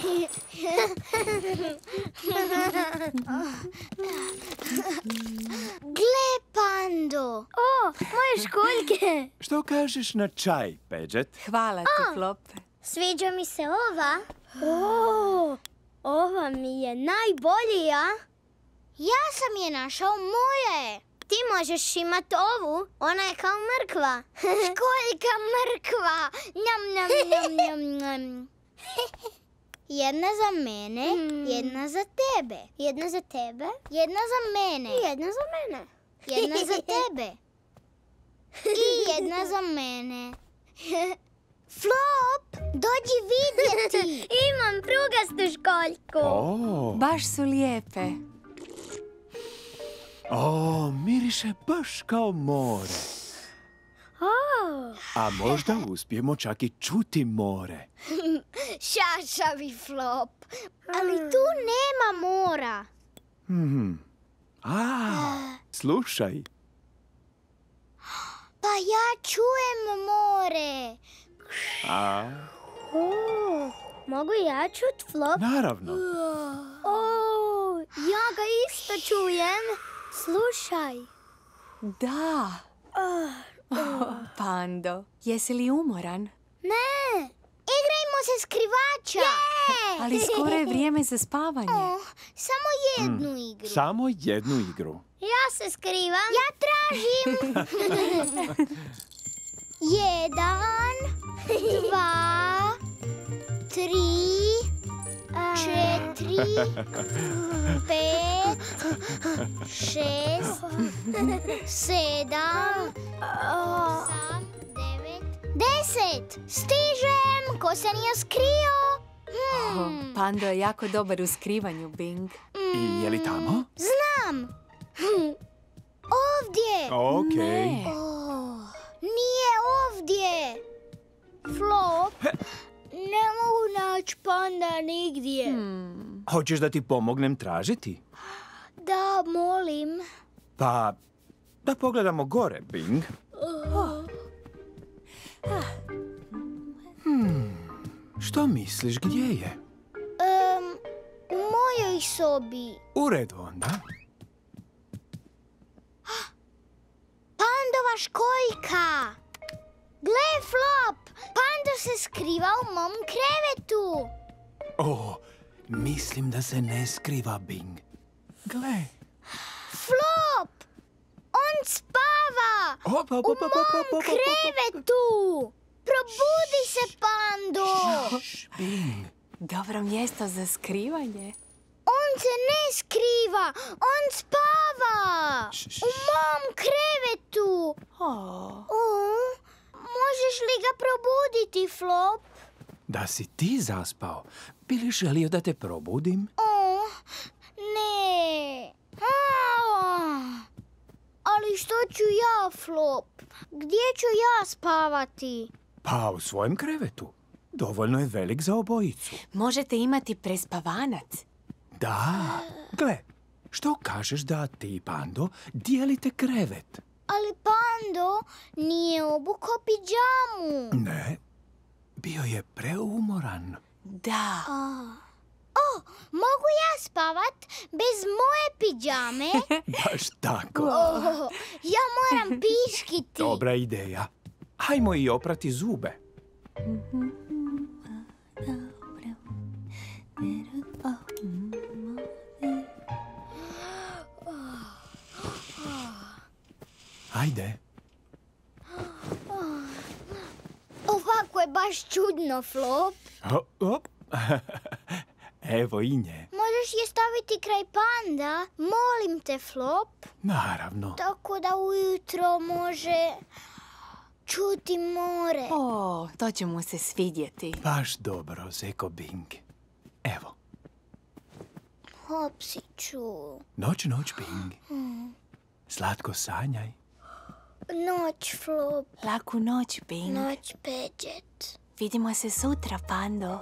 Gle, Pando. O, moje školjke. Što kažeš na čaj, Pedžet? Hvala ti, Flope. Sviđa mi se ova. O, ova mi je najbolja. Ja sam je našao, moje. Ti možeš imat ovu, ona je kao mrkva. Školjka mrkva. Njam, njam, njam, njam, njam. Jedna za mene, jedna za tebe. Jedna za tebe, jedna za mene. I jedna za mene. Jedna za tebe. I jedna za mene. Flop, dođi vidjeti. Imam prugastu školjku. O, Baš su lijepe. miriše baš kao more. A možda uspijemo čak i čuti more. Šašavi Flop. Ali tu nema mora. Slušaj. Pa ja čujem more. Mogu ja čut, Flop? Naravno. Ja ga isto čujem. Slušaj. Da. Pando, jesi li umoran? Ne, igrajmo se skrivača. Ali skoro je vrijeme za spavanje. Samo jednu igru. Samo jednu igru. Ja se skrivam. Ja tražim. 1, 2, 3, 4, 5, 6, 7, 8, 9, 10. Stižem, ko se nije skrio. Pando je jako dobar u skrivanju, Bing. I je li tamo? Znam. Ovdje. Okej. Nije ovdje. Flop, ne mogu naći panda nigdje. Hoćeš da ti pomognem tražiti? Da, molim. Pa, da pogledamo gore, Bing. Što misliš, gdje je? U mojoj sobi. U redu onda. Pandova školjka. Gle, Flop, panda se skriva u mom krevetu. Mislim da se ne skriva, Bing. Gle. Flop, on spava u mom krevetu. Probudi se, Pando. Bing. Dobro mjesto za skrivanje. On se ne skriva, on spava u mom krevetu. Možeš li ga probuditi, Flop? Da si ti zaspao, bi li želio da te probudim? Ne. Ali što ću ja, Flop? Gdje ću ja spavati? Pa u svojem krevetu. Dovoljno je velik za obojicu. Možete imati prespavanac. Da. Gle, što kažeš da ti i Pando dijelite krevet? Ali Pando nije obukao pidžamu. Ne, bio je preumoran. Da. Mogu ja spavat bez moje pidžame? Baš tako. Ja moram piškiti. Dobra ideja. Hajmo i oprati zube. Ajde. Ovako je baš čudno, Flop. Op. Evo i nje. Možeš je staviti kraj panda? Molim te, Flop. Naravno. Tako da ujutro može čuti more. To će mu se svidjeti. Baš dobro, Zeko Bing. Evo. Hopsiću. Noć, Bing. Slatko sanjaj. Noć, Flop. Laku noć, Bing. Noć, Peđet. Vidimo se sutra, Pando.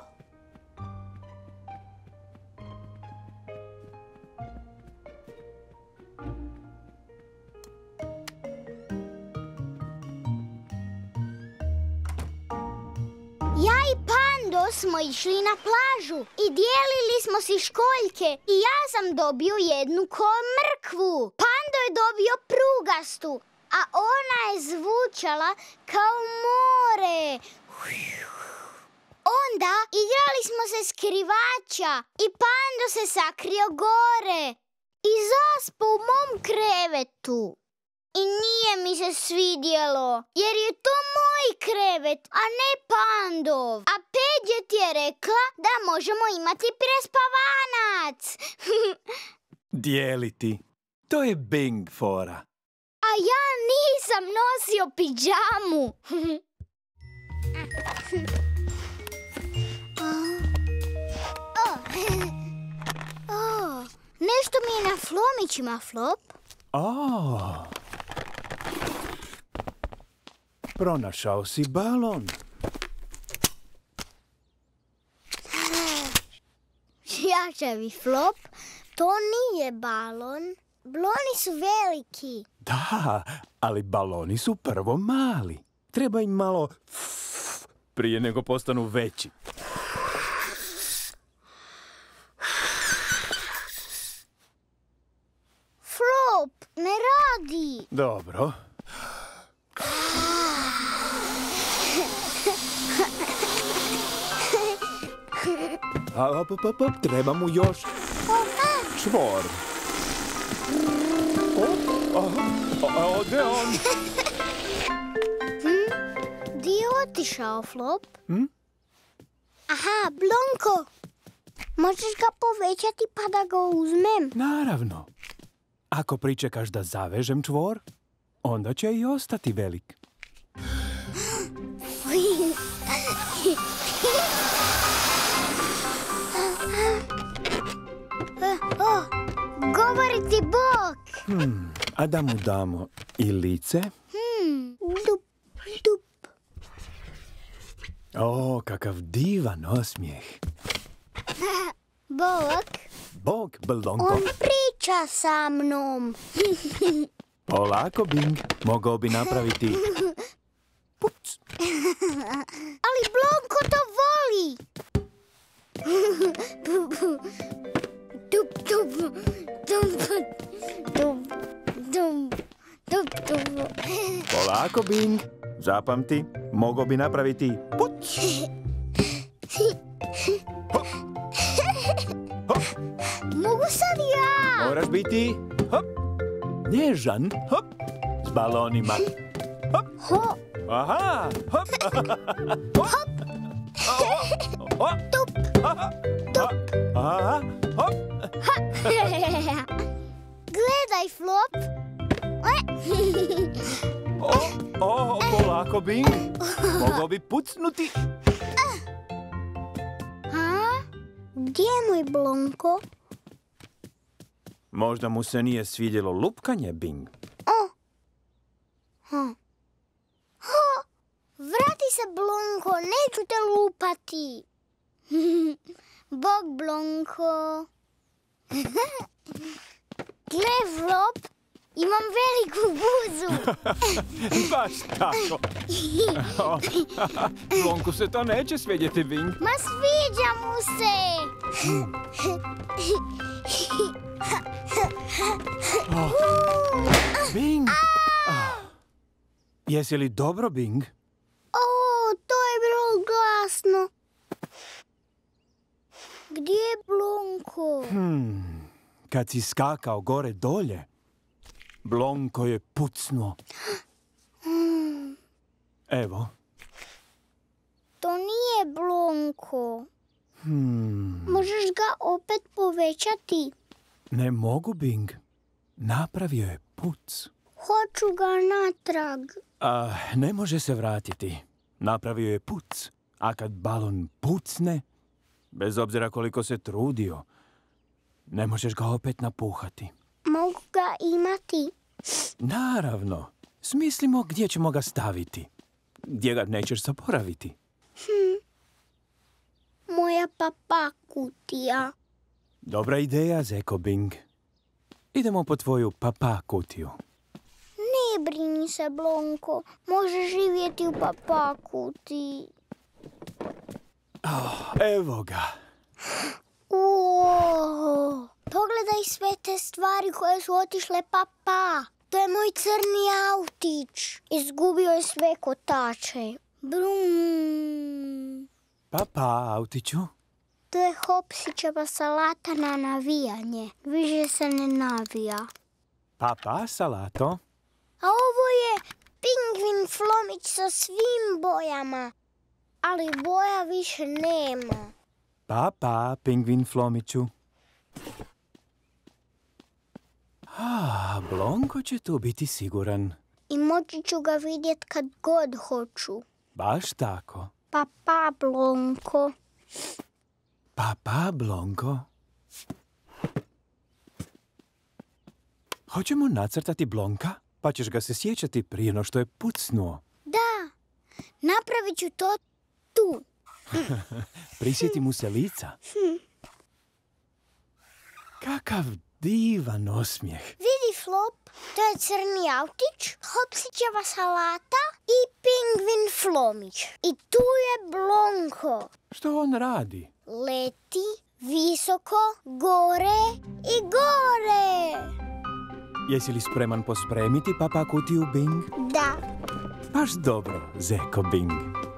Ja i Pando smo išli na plažu i dijelili smo si školjke i ja sam dobio jednu ko mrkvu. Pando je dobio prugastu, a ona je zvučala kao more. Onda igrali smo se skrivača i Pando se sakrio gore i zaspao u mom krevetu. I nije mi se svidjelo, jer je to moj krevet, a ne Pandov. A Peđet je rekla da možemo imati prespavanac. Dijeliti. To je Bing fora. A ja nisam nosio pidžamu. Nešto mi je na flomićima, Flop. Pronašao si balon. Jačavi Flop, to nije balon. Baloni su veliki. Da, ali baloni su prvo mali. Treba im malo prije nego postanu veći. Flop, ne radi. Dobro. Treba mu još čvor. Ode on. Di je otišao, Flop? Aha, Blonko. Možeš ga povećati pa da ga uzmem? Naravno. Ako pričekaš da zavežem čvor, onda će i ostati velik. Govori ti Bog. A da mu damo i lice? Dup, dup. O, kakav divan osmijeh. Bog, Bog, Blonko. on priča sa mnom. Polako, Bing. Mogao bi napraviti puc. Ali Blonko to voli. Dup, dup, dup, dup, dup, dup, dup. Polako, Bing. Zapamti, mogao bi napraviti puc. Mogu sad ja. Moraš biti hop, nježan, hop, s balonima. Hop, Ho, aha, hop, hop, hop, dup, dup. aha, hop. Gledaj, Flop. Polako, Bing. Mogao bi pucnuti. A? Gdje je moj Blonko? Možda mu se nije svidjelo lupkanje, Bing. Vrati se, Blonko, neću te lupati. Bog, Blonko. Gle, Flop, imam veliku guzu. Baš tako. Blonku se to neće svidjeti, Bing. Ma sviđa mu se. Bing! Jesi li dobro, Bing? O, to je bilo glasno. Gdje je Blonko? Kad si skakao gore dolje, Blonko je pucnuo. Evo. To nije Blonko. Možeš ga opet povećati? Ne mogu, Bing. Napravio je puc. Hoću ga natrag. Ne može se vratiti. Napravio je puc. A kad balon pucne, bez obzira koliko se trudio, ne možeš ga opet napuhati. Mogu ga imati? Naravno. Smislimo gdje ćemo ga staviti. Gdje ga nećeš zaboraviti. Moja papa kutija. Dobra ideja, Zeko Bing. Idemo po tvoju papa kutiju. Ne brini se, Blonko. Može živjeti u papa kutiji. Evo ga. Pogledaj sve te stvari koje su otišle papa. To je moj crni autić. Izgubio je sve kotače. Brum. Papa, autiću. To je Hopsićeva salata na navijanje. Više se ne navija. Papa, salato. A ovo je pingvin Flomić sa svim bojama. Ali boja više nema. Papa, pingvin Flomiću. Blonko će tu biti siguran. I moći ću ga vidjet kad god hoću. Baš tako. Papa, Blonko. Papa, Blonko. Hoćemo nacrtati Blonka, pa ćeš ga se sjećati prije no što je pucnuo. Da. Napravit ću to tu. Prisjeti mu se lica. Kakav divan osmijeh. Vidi, Flop, to je crni autić, Hopsićeva salata i pingvin Flomić. I tu je Blonko. Što on radi? Leti visoko, gore i gore. Jesi li spreman pospremiti papa kutiju Bing? Da. Baš dobro, zeko Bing.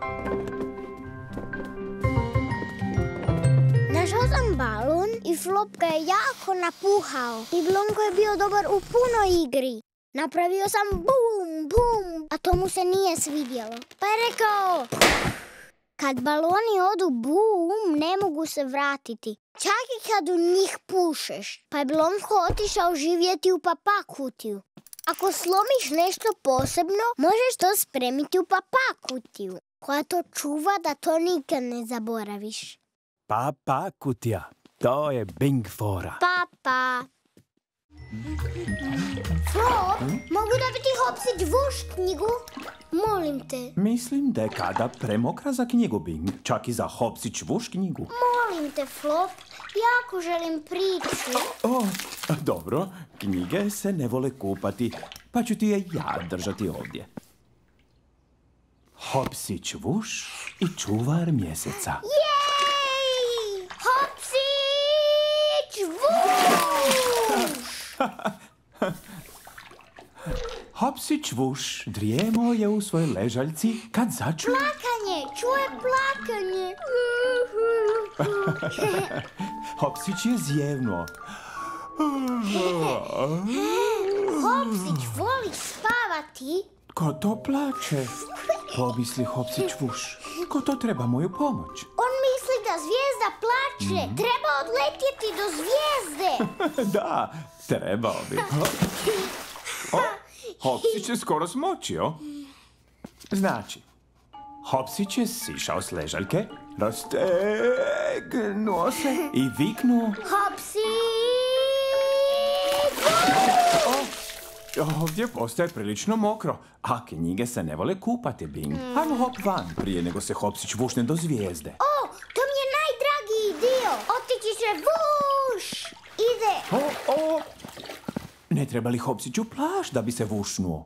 Našao sam balon i Flop ga je jako napuhao. I Blonko je bio dobar u puno igri. Napravio sam bum, bum, a to mu se nije svidjelo. Pa je rekao, kad baloni odu bum, ne mogu se vratiti. Čak i kad u njih pušeš. Pa je Blonko otišao živjeti u papa kutiju. Ako slomiš nešto posebno, možeš to spremiti u papa kutiju, koja to čuva da to nikad ne zaboraviš. Papa kutija. To je Bing fora. Papa. Flop, mogu dobiti Hopsić Vuš knjigu? Molim te. Mislim da je kada premokra za knjigu, Bing. Čak i za Hopsić Vuš knjigu. Molim te, Flop. Jako želim priču. O, dobro. Knjige se ne vole kupati, pa ću ti je ja držati ovdje. Hopsić Vuš i čuvar mjeseca. Jej! Hopsić Vuš! Hopsić Vuš drijemao je u svojoj ležaljci kad začuo... Plakanje! Čuje plakanje! Hopsić je zjevnuo. Hopsić voli spavati. Ko to plače? Pomisli Hopsić Vuš. Ko to treba moju pomoć? On misli da zvijezda plače. Treba odletjeti do zvijezde. Da, trebao bi. Hopsić je skoro smočio. Znači, Hopsić je sišao s ležaljke, rastegnuo se i viknuo... Hopsić! Ovdje postaje prilično mokro, a knjige se ne vole kupati, Bing. Hajmo hop van prije nego se Hopsić vušne do zvijezde. O, to mi je najdragiji dio. Otići će vuš. Ide. Ne treba li Hopsiću plašt da bi se vušnuo?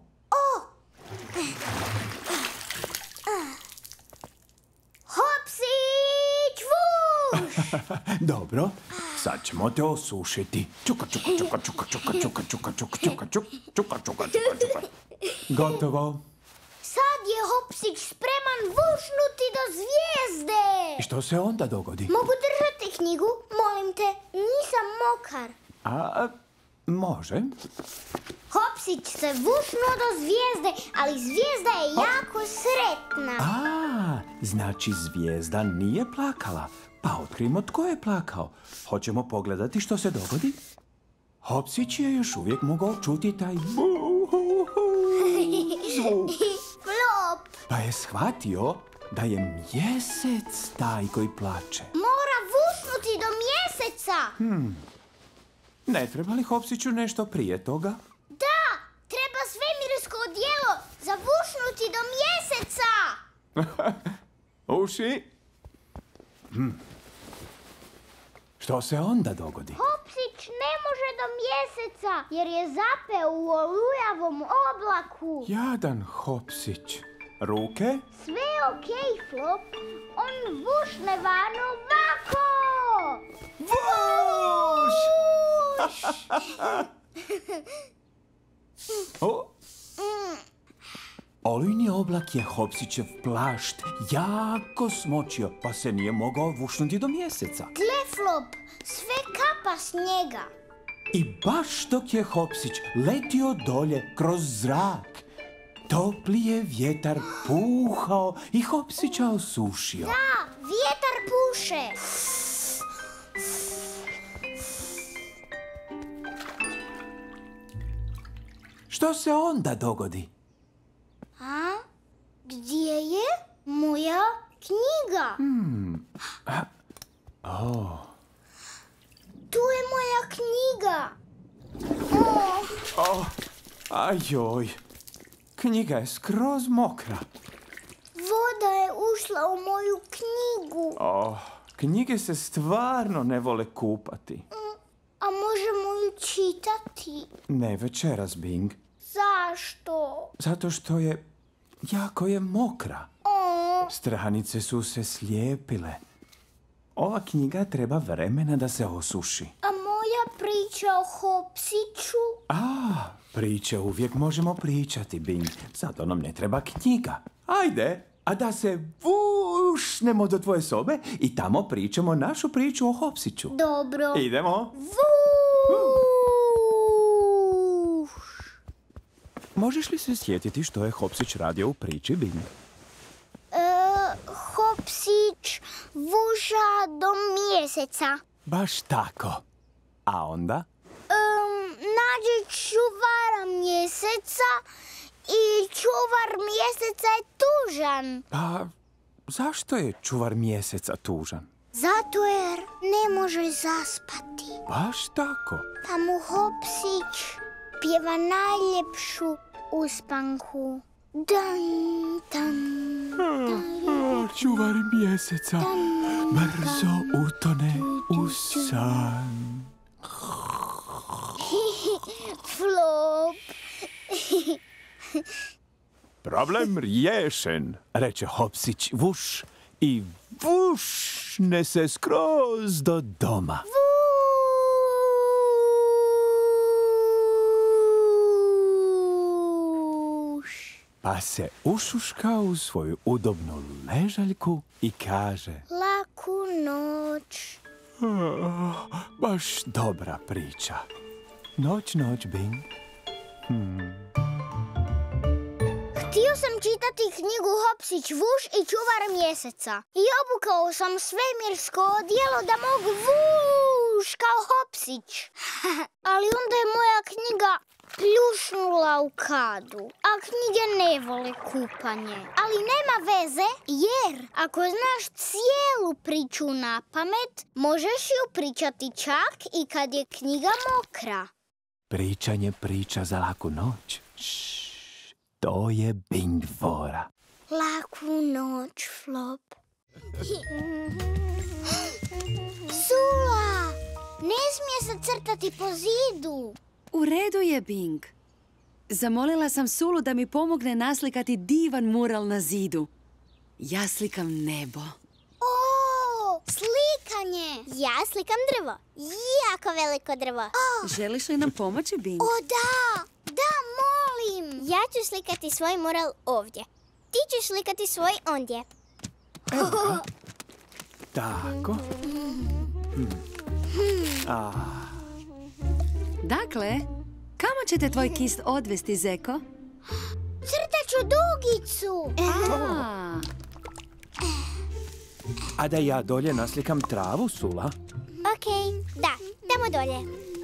Hopsić vuš. Dobro, sad ćemo te osušiti. Čuka, čuka, čuka, čuka, čuka, čuka, čuka, čuka, čuka, čuka, čuka, čuka, čuka. Gotovo. Sad je Hopsić spreman vušnuti do zvijezde. I što se onda dogodi? Mogu držati knjigu? Molim te, nisam mokar. Može. Hopsić se vušnuo do zvijezde, ali zvijezda je jako sretna. Znači zvijezda nije plakala. Pa otkrijmo tko je plakao. Hoćemo pogledati što se dogodi? Hopsić je još uvijek mogao čuti taj zvuk. Flop, Pa je shvatio da je mjesec taj koji plače. mora vušnuti do mjeseca. Ne treba li Hopsiću nešto prije toga? Da, treba svemirsko odijelo za vušnuti do mjeseca. Uši? Što se onda dogodi? Hopsić ne može do mjeseca jer je zapeo u olujavom oblaku. Jadan Hopsić. Ruke? Sve okej, Flop. On vušne van ovako. Vuš! Olujni oblak je Hopsićev plašt jako smočio, pa se nije mogao vušnuti do mjeseca. Gle, Flop, sve kapa s njega. I baš dok je Hopsić letio dolje kroz zrak, topli je vjetar puhao i Hopsića osušio. Da, vjetar puše. Što se onda dogodi? A? Gdje je moja knjiga? Tu je moja knjiga. Ajoj, knjiga je skroz mokra. Voda voda je ušla u moju knjigu. Knjige se stvarno ne vole kupati. A možemo ju čitati? Ne večeras, Bing. Zašto? Zato što jako je mokra. Stranice su se slijepile. Ova knjiga treba vremena da se osuši. A moja priča o Hopsiću? Priče uvijek možemo pričati, Bing. Zato nam ne treba knjiga. Ajde, a da se vušnemo do tvoje sobe i tamo pričamo našu priču o Hopsiću. Dobro. Idemo. Možeš li se sjetiti što je Hopsić radio u priči, Bing? Hopsić vuža do mjeseca. Baš tako. A onda? Nađe čuvara mjeseca i čuvar mjeseca je tužan. Pa, zašto je čuvar mjeseca tužan? Zato jer ne može zaspati. Baš tako. Pa mu Hopsić pjeva najljepšu uspanku. Dan, dan, dan. Čuvar mjeseca brzo utone u san. Flop. Problem riješen, reče Hopsić vuš i vušne se skroz do doma. Pa se ušuška u svoju udobnu ležaljku i kaže: Laku noć. Baš dobra priča. Noć, noć, Bing. Htio sam čitati knjigu Hopsić vuš i čuvar mjeseca. I obukao sam svemirsko odijelo da mogu vuš kao Hopsić. Ali onda je moja knjiga pljušnula u kadu. A knjige ne vole kupanje. Ali nema veze, jer ako znaš cijelu priču na pamet, možeš ju pričati čak i kad je knjiga mokra. Pričanje priča za laku noć. To je Bing fora. Laku noć, Flop. Sula! Ne smije se crtati po zidu. U redu je, Bing. Zamolila sam Sulu da mi pomogne naslikati divan mural na zidu. Ja slikam nebo. O, slikanje! Ja slikam drvo. Jako veliko drvo. Želiš li nam pomoći, Bing? O, da! Da, molim! Ja ću slikati svoj mural ovdje. Ti ćeš slikati svoj ondje. Tako. Dakle, kamo ćete tvoj kist odvesti, Zeko? Crtat ću dugicu. A da ja dolje naslikam travu, Sula? Okej, da, idemo dolje.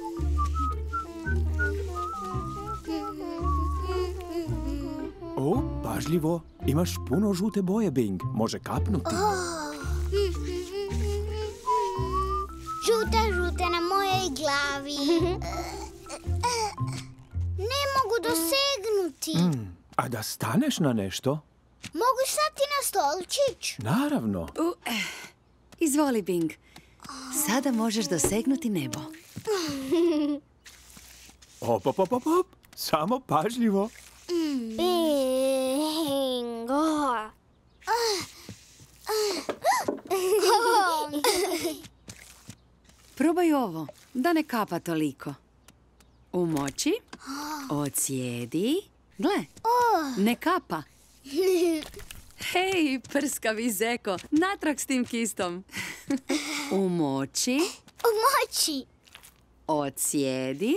O, pažljivo. Imaš puno žute boje, Bing. Može kapnuti. Žuta na mojoj glavi. Ne mogu dosegnuti. A da staneš na nešto? Mogu stati na stolčić. Naravno. Izvoli, Bing. Sada možeš dosegnuti nebo. Hop, hop, hop, hop. Samo pažljivo. Bingo. Probaj ovo, da ne kapa toliko. Umoči, odsjedi. Gle, ne kapa. Hej, prskavi Zeko, natrag s tim kistom. Umoči, Umoči. odsjedi.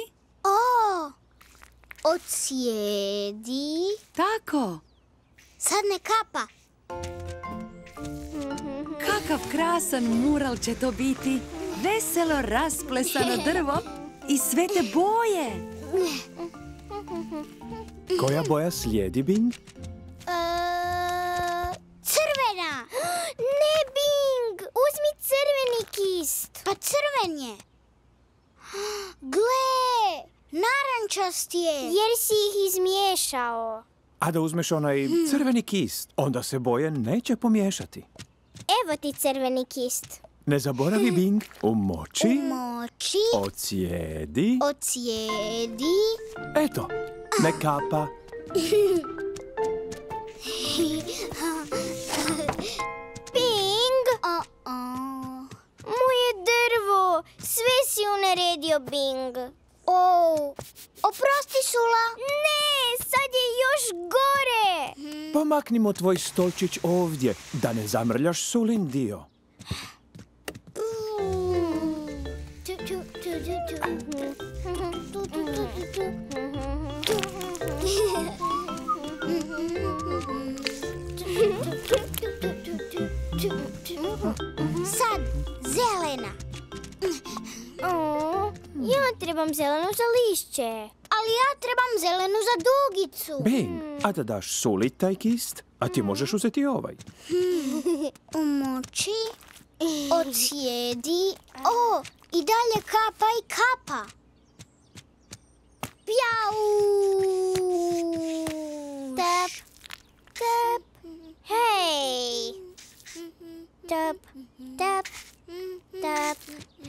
Odsjedi. Tako, Sad ne kapa. kakav krasan mural će to biti. Veselo rasplesano drvo i sve te boje. Koja boja slijedi, Bing? Crvena. Ne, Bing. Uzmi crveni kist. Pa crven je. Gle, narančast je. Jer si ih izmiješao. A da uzmeš onaj crveni kist, onda se boje neće pomiješati. Evo ti crveni kist. Ne zaboravi, Bing, umoči, Moči, ocijedi. ocijedi. Eto, ne kapa. Bing! Moje drvo! Sve si uneredio, Bing. Oprosti, Sula. Ne, sad je još gore. Pomaknimo tvoj stolčić ovdje, da ne zamrljaš Sulin dio. Sad, zelena. Ja trebam zelenu za lišće. Ali ja trebam zelenu za dugicu. Bing, a da daš Suli taj kist, a ti možeš uzeti ovaj. Umoči, ocijedi. I dalje kapa i kapa. Pjau! Tap, tap, hej! Tap, tap, tap.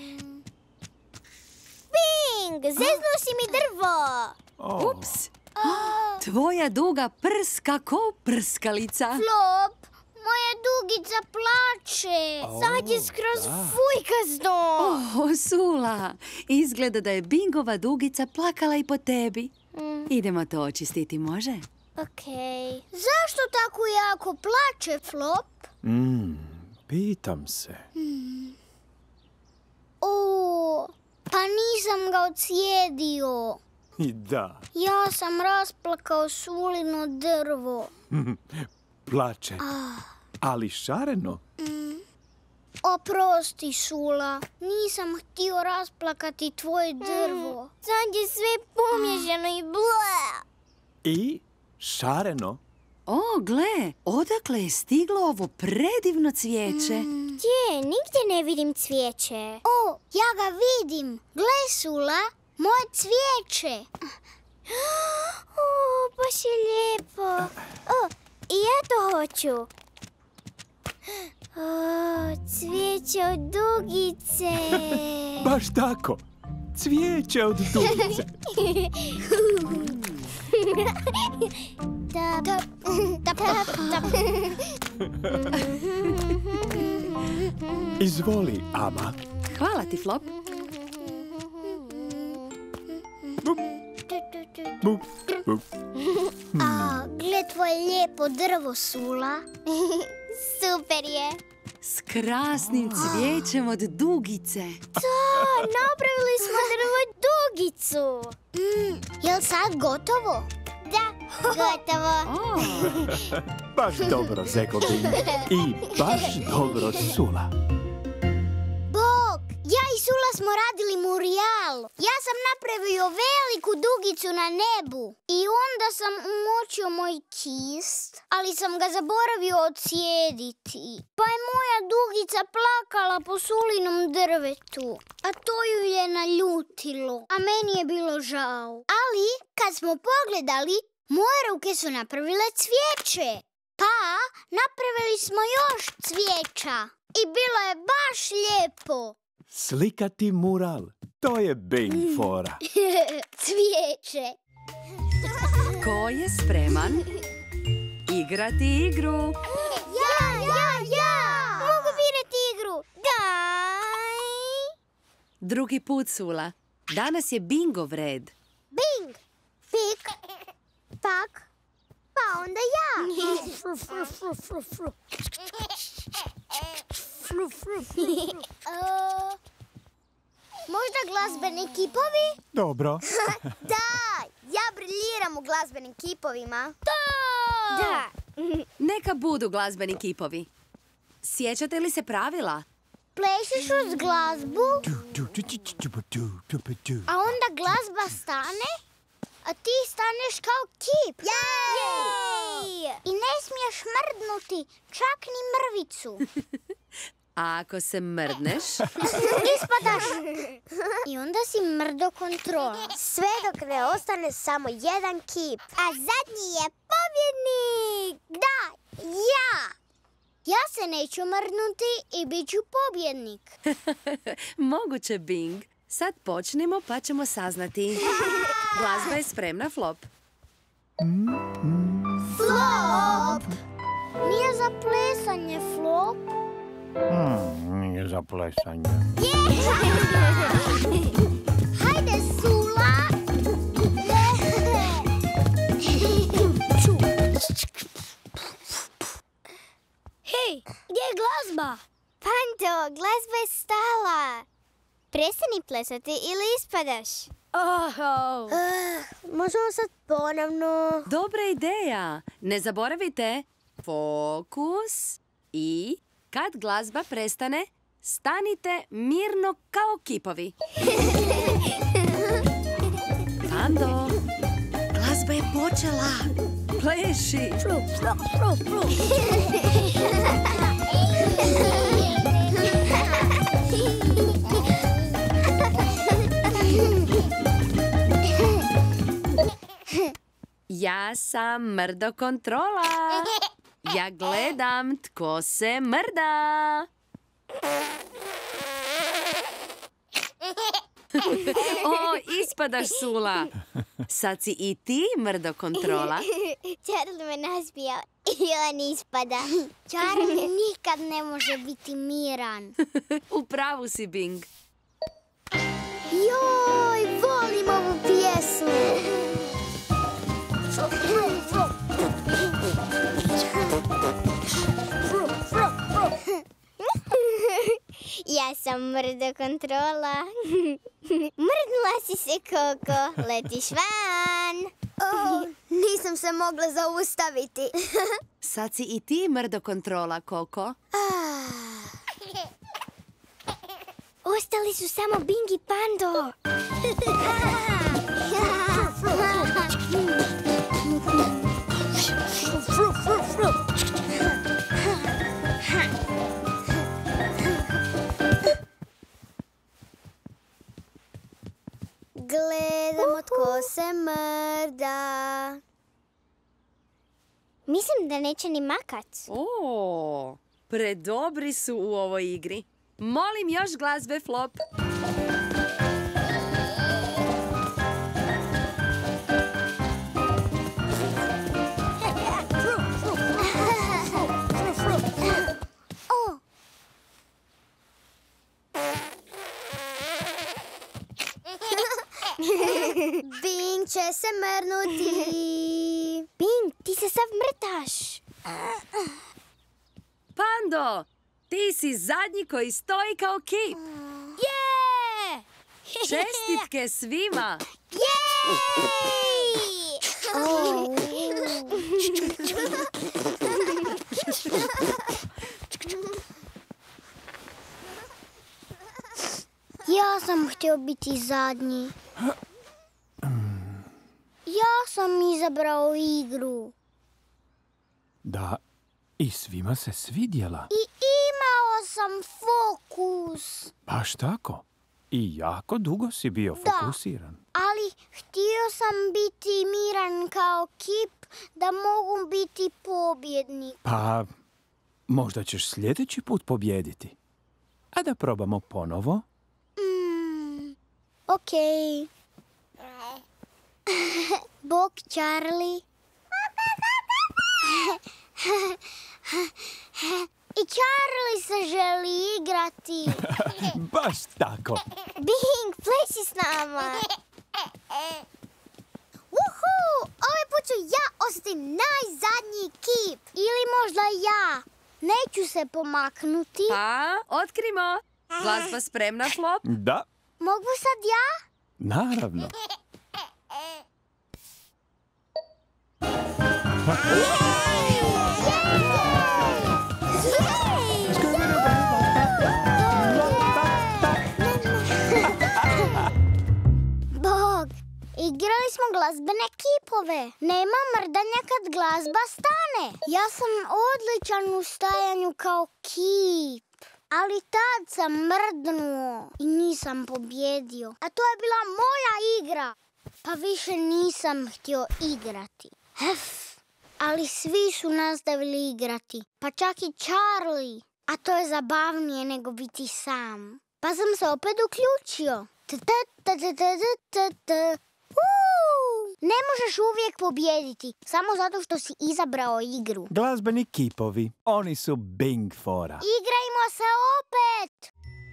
Bing, zeznuo si mi drvo! Ups! Tvoja duga prska ko prskalica. Flop, moja dugica plače. Sad je skroz fujkazno. Sula, izgleda da je Bingova dugica plakala i po tebi. Idemo to očistiti, može? Okej. Zašto tako jako plače, Flop? Pitam se. Pa nisam ga ocijedio. I da, Ja sam rasplakao Sulino drvo. plače. Ali šareno. Oprosti, Sula. Nisam htio rasplakati tvoje drvo. Sad je sve pomiješano i ble. I šareno. Gle, odakle je stiglo ovo predivno cvijeće? Gdje? Nigdje ne vidim cvijeće. Ja ga vidim. Gle, Sula, moje cvijeće. Baš je lijepo. I ja to hoću. Cvijeće od dugice. Baš tako. Cvijeće od dugice. Tap, tap, tap, tap, tap. Izvoli, Ama. Hvala ti, Flop. Bup, bup. Gle tvoje lijepo drvo, Sula. Super je. S krasnim cvijećem od dugice. Napravili smo drvo dugicu. Jel sad gotovo? Da, gotovo. Baš dobro, Zeko Bing. I baš dobro, Sula. Bog, ja i Sula smo radili murijal. Ja sam napravio veliku dugicu na nebu. I onda sam umočio moj kist, ali sam ga zaboravio ocijediti. Pa je moja dugica plakala po Sulinom drvetu. A to ju je naljutilo. A meni je bilo žao. Ali kad smo pogledali, moje ruke su napravile cvijeće. Pa napravili smo još cvijeća. I bilo je baš lijepo. Slikati mural. To je Bing fora. Cvijeće. Ko je spreman igrati igru? Ja! Mogu birati igru. Daj. Drugi put, Sula. Danas je Bingov red. Bing. Pik. Pak. Pa onda ja. Možda glazbeni kipovi? Dobro. Da, ja briljiram u glazbenim kipovima. Da. Neka budu glazbeni kipovi. Sjećate li se pravila? Plešiš uz glazbu, a onda glazba stane, a ti staneš kao kip. Jej! I ne smiješ mrdnuti, čak ni mrvicu. A ako se mrdneš, Ispadaš. I onda si mrdo kontrola. Sve dok ne ostane samo jedan kip. A zadnji je pobjednik! Da, ja! Ja se neću mrdnuti i bit ću pobjednik. Moguće, Bing. Sad počnemo pa ćemo saznati. Glazba je spremna, Flop. Flop! Nije za plesanje, Flop. Nije za plesanje. Hajde, Sula! Hej, gdje je glazba? Pando, glazba je stala. Prestani plesati ili ispadaš. Oh. Možemo sad ponovno. Dobra ideja. Ne zaboravite. Fokus. I kad glazba prestane, stanite mirno kao kipovi. Pando, glazba je počela. Pleši. Ja sam mrdo kontrola. Ja gledam tko se mrda. O, ispadaš, Sula. Sad si i ti mrdo kontrola. Charlie me nasmijao i on ispada. Charlie nikad ne može biti miran. U pravu si, Bing. Joj, volim ovu pjesmu. Ja sam mrdo kontrola. Mrdnula si se, Koko. Letiš van. Nisam se mogla zaustaviti. Sad si i ti mrdo kontrola, Koko. Ostali su samo Bing i Pando. Gledamo tko se mrda. Mislim da neće ni makat. O, predobri su u ovoj igri. Molim još glazbe, Flop. Bing će se mrnuti. Bing, ti se sav mrtaš. Pando, ti si zadnji koji stoji kao kip. Je! Čestitke svima. Ja sam htio biti zadnji. Ja sam izabrao igru. Da, i svima se svidjela. I imao sam fokus. Baš tako. I jako dugo si bio fokusiran. Ali htio sam biti miran kao kip da mogu biti pobjednik. Pa, možda ćeš sljedeći put pobjediti. A da probamo ponovo? Okej. Bok, Charlie. I Charlie se želi igrati. Baš tako. Bing, plesi s nama. Uhu! Ovaj put ću ja ostati najzadnji kip. Ili možda ja. Neću se pomaknuti. Pa, otkrimo. Glazba spremna, Flop? Da, Mogu sad ja? naravno. Bog, igrali smo glazbene kipove. Nema mrdanja kad glazba stane. Ja sam odličan u stajanju kao kip. Ali tad sam mrdnuo i nisam pobjedio. A to je bila moja igra. Pa više nisam htio igrati. Ali svi su nastavili igrati. Pa čak i Charlie. A to je zabavnije nego biti sam. Pa sam se opet uključio. Ne možeš uvijek pobjediti, samo zato što si izabrao igru. Glazbeni kipovi, oni su Bing fora. Igrajmo se opet!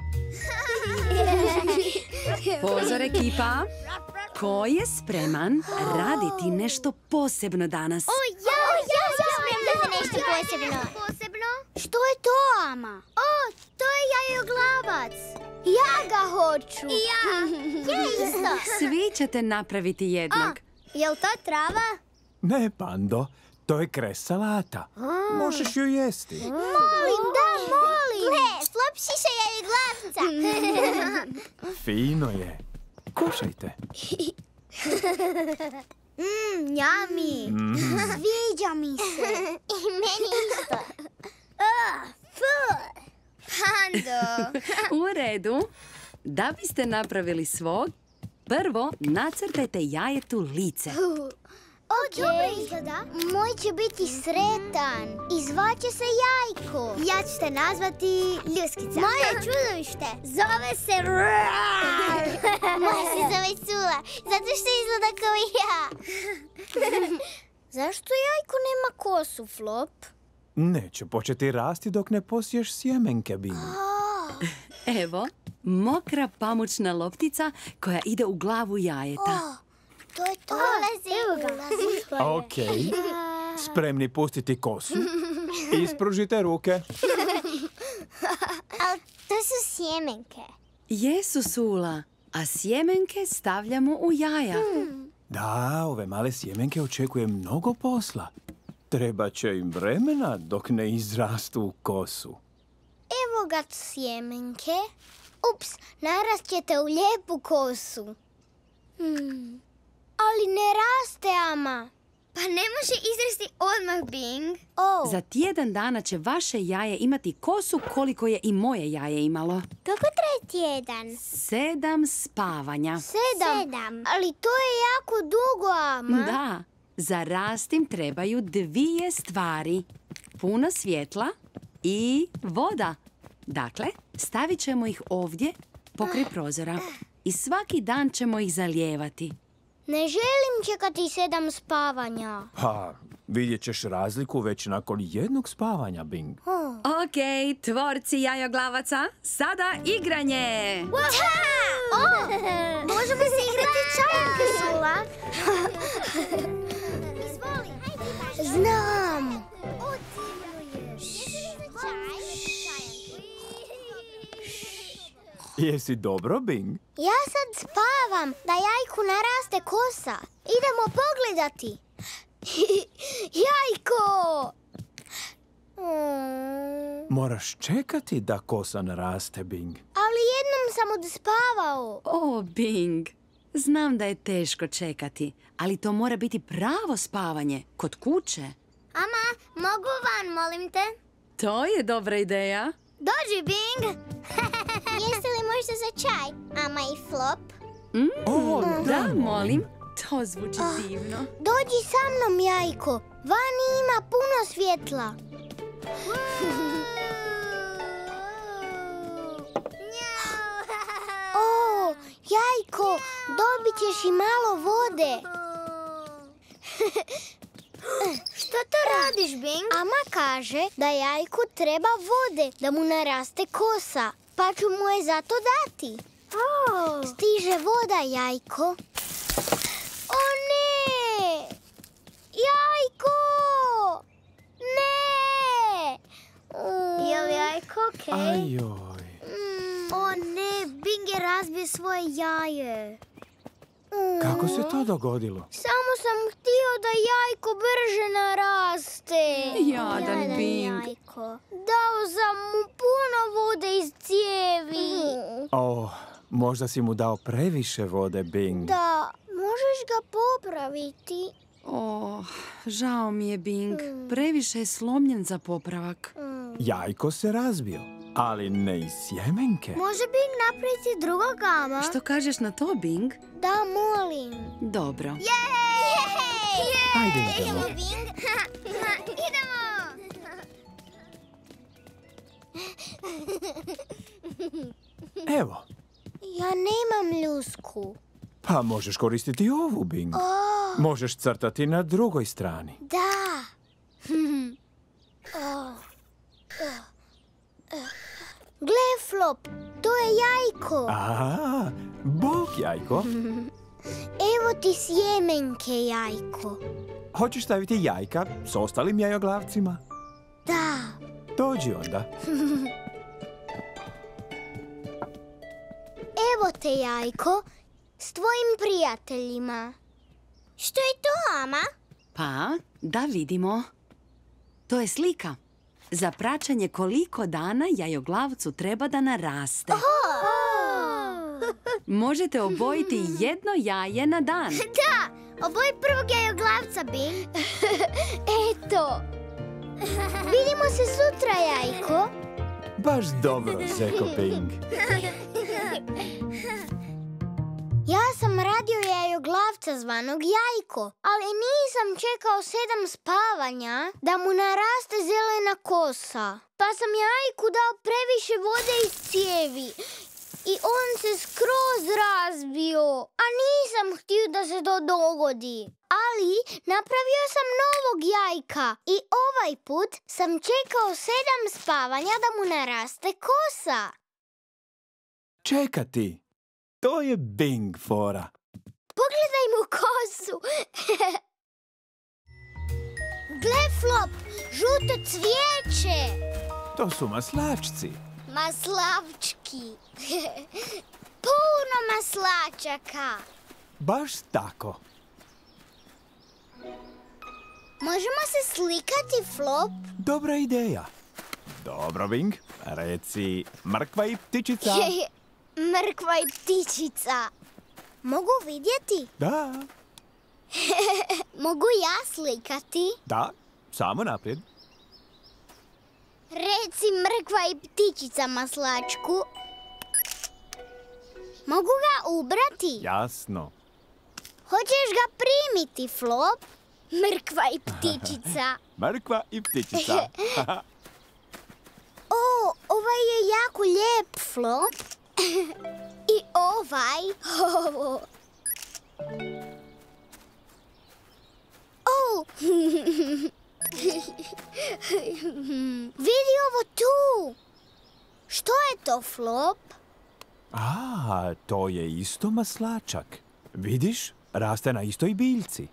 Pozor ekipa, ko je spreman raditi nešto posebno danas? Ja spremna za nešto posebno. Što je to, Ama? To je jajoglavac. Ja ga hoću. Ja isto. Svi ćete napraviti jednog. Jel to trava? Ne, Pando, to je kres salata. Možeš ju jesti. Molim. Gle, Flop šiša jajoglavca. Fino je. Kušajte. Njami. Sviđa mi se. I meni isto. Pando. U redu. Da biste napravili svog, prvo nacrtajte jajetu lice. Dobro izgleda. Moj će biti sretan i zvaće se Jajko. Ja ću te nazvati Ljuskica. Moje čudovište zove se Moje se zove Sula, zato što izgleda kao ja. Zašto Jajko nema kosu, Flop? Neće početi rasti dok ne posiješ sjemenke, Bing. Evo, mokra pamučna loptica koja ide u glavu jajeta. To je to. Ulazi. Ok. Spremni pustiti kosu? Ispružite ruke. Ali to su sjemenke. Jesu, Sula, a sjemenke stavljamo u jaja. Da, ove male sjemenke očekuje mnogo posla. Treba će im vremena dok ne izrastu u kosu. Evo ga sjemenke. Ups, narast ćete u lijepu kosu. Ali ne raste, Ama. Pa ne može izrasti odmah, Bing. Za tjedan dana će vaše jaje imati kosu koliko je i moje jaje imalo. Kako traje tjedan? 7 spavanja. 7? Ali to je jako dugo, Ama. Da, za rastim trebaju 2 stvari. Puno svjetla i voda. Dakle, stavit ćemo ih ovdje pokraj prozora i svaki dan ćemo ih zalijevati. Ne želim čekati 7 spavanja. Pa, vidjet ćeš razliku već nakon jednog spavanja, Bing. Ok, tvorci jajoglavaca, sada igranje! Možemo se igrati čajanke, Sula. Izvoli, hajde. Znam. Jesi dobro, Bing? Ja sad spavam da Jajku naraste kosa. Idemo pogledati. Jajko! Moraš čekati da kosa naraste, Bing. Ali jednom sam odspavao. O, Bing, znam da je teško čekati, ali to mora biti pravo spavanje, kod kuće. Ama, mogu van, molim te? To je dobra ideja. Dođi, Bing! Jeste li možda za čaj, Ama i Flop? Da, molim. To zvuči divno. Dođi sa mnom, Jajko. Vani ima puno svjetla. O, Jajko, dobit ćeš i malo vode. Što to radiš, Bing? Ama kaže da Jajku treba vode da mu naraste kosa, pa ću mu je zato dati. Stiže voda, Jajko. O ne! Jajko! Ne! Je li Jajko okej? Ajoj. O ne, Bing je razbio svoje jaje. Kako se to dogodilo? Samo sam htio da Jajko brže naraste. Jadan Bing. Jajko. Dao sam mu puno vode iz cijevi. Možda si mu dao previše vode, Bing. Da, možeš ga popraviti? Žao mi je, Bing. Previše je slomljen za popravak. Jajko se razbio. Ali ne iz sjemenke. Može Bing napraviti drugog ama? Što kažeš na to, Bing? Da, molim. Dobro. Ajde idemo. Bing. Idemo. Evo, Ja nemam ljusku. pa možeš koristiti ovu, Bing. Možeš crtati na drugoj strani. Da. Gle, Flop, to je jajko. A, bok jajko. Evo ti sjemenke, jajko. Hoćeš staviti jajka s ostalim jajoglavcima? Da. Dođi onda. Evo te, jajko, s tvojim prijateljima. Što je to, ama? Pa, da vidimo. To je slika. Za praćanje koliko dana jajoglavcu treba da naraste. Možete obojiti jedno jaje na dan. Da, oboj prvog jajoglavca, Bing. Eto. Vidimo se sutra, jajko. Baš dobro, Zeko Bing. Ja sam radio jajoglavca zvanog Jajko, ali nisam čekao 7 spavanja da mu naraste zelena kosa. Pa sam Jajku dao previše vode iz cijevi i on se skroz razbio, a nisam htio da se to dogodi. Ali napravio sam novog jajka i ovaj put sam čekao 7 spavanja da mu naraste kosa. Čekati. To je Bing fora. Pogledaj mu kosu. Gle, Flop, žuto cvijeće. To su maslačci. Maslavčki. Puno maslačaka. Baš tako. Možemo se slikati, Flop? Dobra ideja. Dobro, Bing. Reci mrkva i ptičica. Mrkva i ptičica. Mogu vidjeti? Da, Mogu ja slikati? da, samo naprijed. Reci mrkva i ptičica maslačku. Mogu ga ubrati? Jasno. Hoćeš ga primiti, Flop? Mrkva i ptičica. Mrkva i ptičica. O, ovaj je jako lijep, Flop. I ovaj. O. Vidi ovo tu. Što je to, Flop? A, to je isto maslačak. Vidiš, raste na istoj biljci.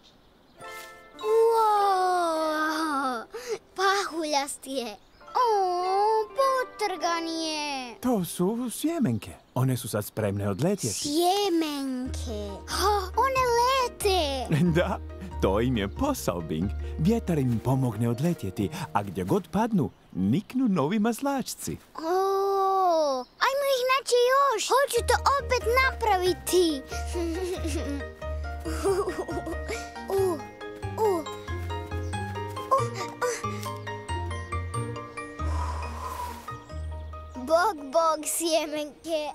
Wow, pahuljast je. O, potrgan je. To su sjemenke. One su sad spremne odletjeti. Sjemenke. One lete. Da, to im je posao, Bing. Vjetar im pomogne odletjeti, a gdje god padnu, niknu novi maslačci. O, ajmo ih naći još. Hoću to opet napraviti. Bog, bog, sjemenke.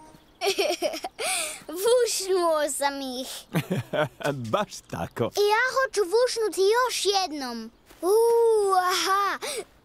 Vušnuo sam ih. Baš tako. I ja hoću vušnuti još jednom. Aha.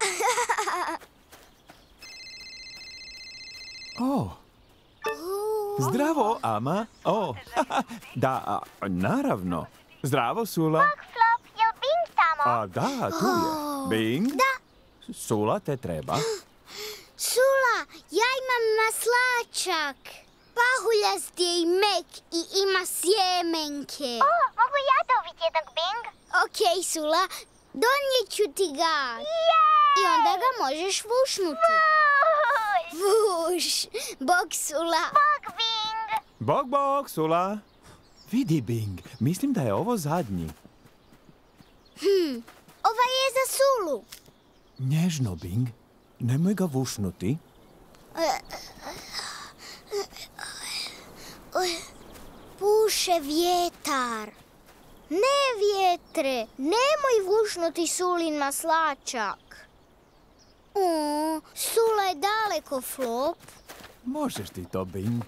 O, zdravo, ama. O, da, naravno. Zdravo, Sula. Flop, jel Bing tamo? A da, tu je. Bing? Da. Sula te treba. Sula, ja imam maslačak. Pahuljast je i mek i ima sjemenke. Mogu ja dobiti jednog Bing? Okej, Sula, donijet ću ti ga. I onda ga možeš vušnuti. Vuš. Bog, Sula. Bog, Bing! Bog, bog, Sula. Vidi, Bing, mislim da je ovo zadnji. Ovaj je za Sulu. Nježno, Bing. Nemoj ga vušnuti. Puše vjetar. Ne, vjetre, nemoj vušnuti Sulin maslačak. O, Sula je daleko, Flop. Možeš ti to, Bing.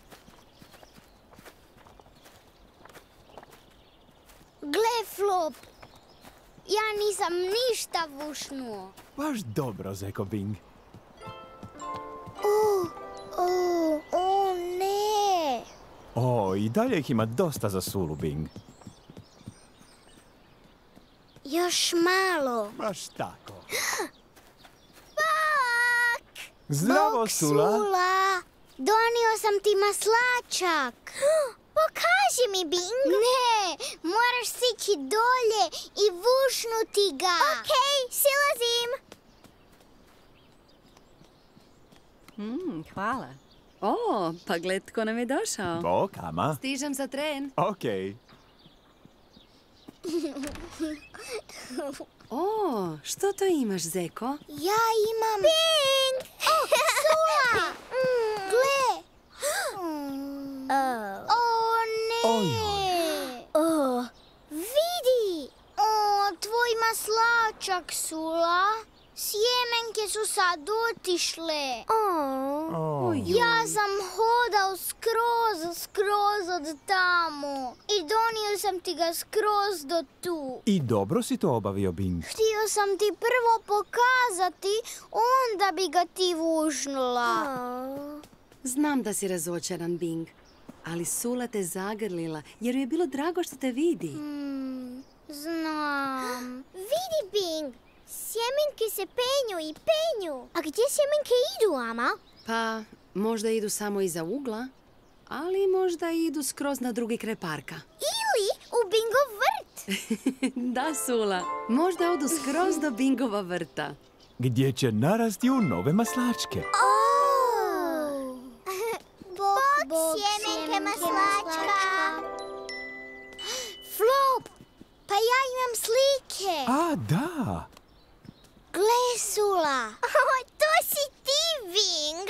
Gle, Flop, ja nisam ništa vušnuo. Baš dobro, Zeko Bing. O, ne. O, i dalje ih ima dosta za Sulu, Bing. Još malo. Baš tako. Bok! Zdravo, Bok, Sula. Sula. Donio sam ti maslačak. Pokaži mi, Bing. Ne, moraš sići dolje i vušnuti ga. Okej, silazim. Hvala. O, pa gled tko nam je došao. Bok, ama. Stižem za tren. Okej. O, što to imaš, Zeko? Ja imam... Bing! Sula! Gle! O, ne! Vidi! O, tvoj maslačak, Sula. Sjemenke su sad otišle. Ja sam hodao skroz od tamo. I donio sam ti ga skroz do tu. I dobro si to obavio, Bing. Htio sam ti prvo pokazati, onda bi ga ti vušnula. Znam da si razočaran, Bing, ali Sula te zagrlila jer joj je bilo drago što te vidi. Znam. Vidi, Bing, sjemenke se penju i penju. A gdje sjemenke idu, ama? Pa, možda idu samo iza ugla, ali možda idu skroz na drugi kraj parka. Ili u Bingov vrt. Da, Sula, možda odu skroz do Bingova vrta. Gdje će narasti u nove maslačke. Bok, sjemenke maslačka. Flop, pa ja imam slike. A, da. Gle, Sula. To si ti, Bing.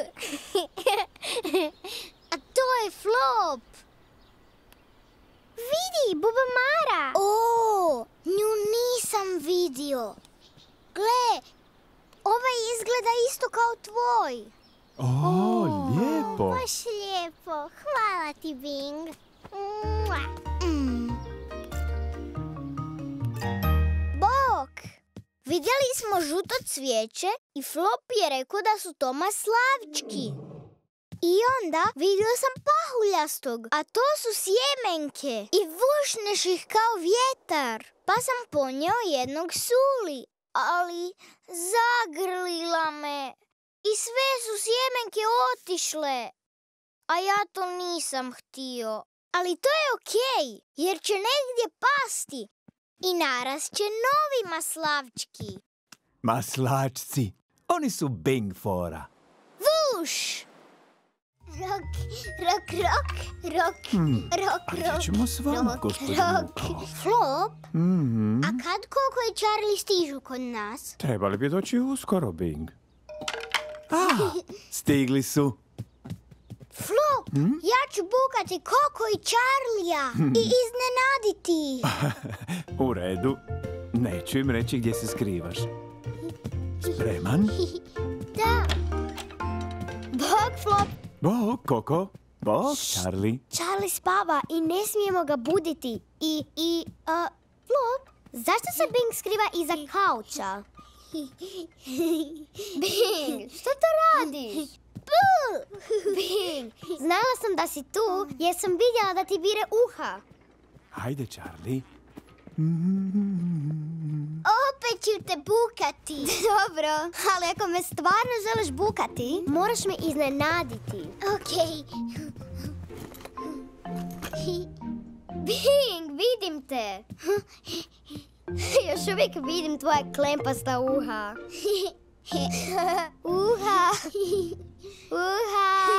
A to je Flop. Vidi, Buba Mara. O, nju nisam vidio. Gle, ovaj izgleda isto kao tvoj. O, lijepo. Baš lijepo. Hvala ti, Bing. Bok, vidjeli smo žuto cvijeće i Flop je rekao da su to maslavčki. I onda vidio sam pahuljastog, a to su sjemenke. I vušneš ih kao vjetar. Pa sam ponio jednog Suli, ali zagrlila me. I sve su sjemenke otišle. A ja to nisam htio. Ali to je okej, jer će negdje pasti. I narast će novi maslavčki. Maslačci. Oni su Bing fora. Vuš! Rok, rok, rok, rok, rok, A gdje ćemo s vama, gospodine Luka? Flop, a kad Koko i Charlie stižu kod nas? Trebali bi doći uskoro, Bing. Stigli su. Flop, ja ću bukati Koko i Charlija i iznenaditi ih. U redu. Neću im reći gdje se skrivaš. Spreman? Da. Bok, Flop. Bok, Koko. Bok, Charlie. Charlie spava i ne smijemo ga buditi. Flop, zašto se Bing skriva iza kauča? Bing, što to radiš? Bing, znala sam da si tu jer sam vidjela da ti bire uha. Hajde, Charlie. Opet ću te bukati. Dobro, ali ako me stvarno želiš bukati, moraš me iznenaditi. Okej. Bing, vidim te. Još uvijek vidim tvoja klempasta uha. Uha. Uha.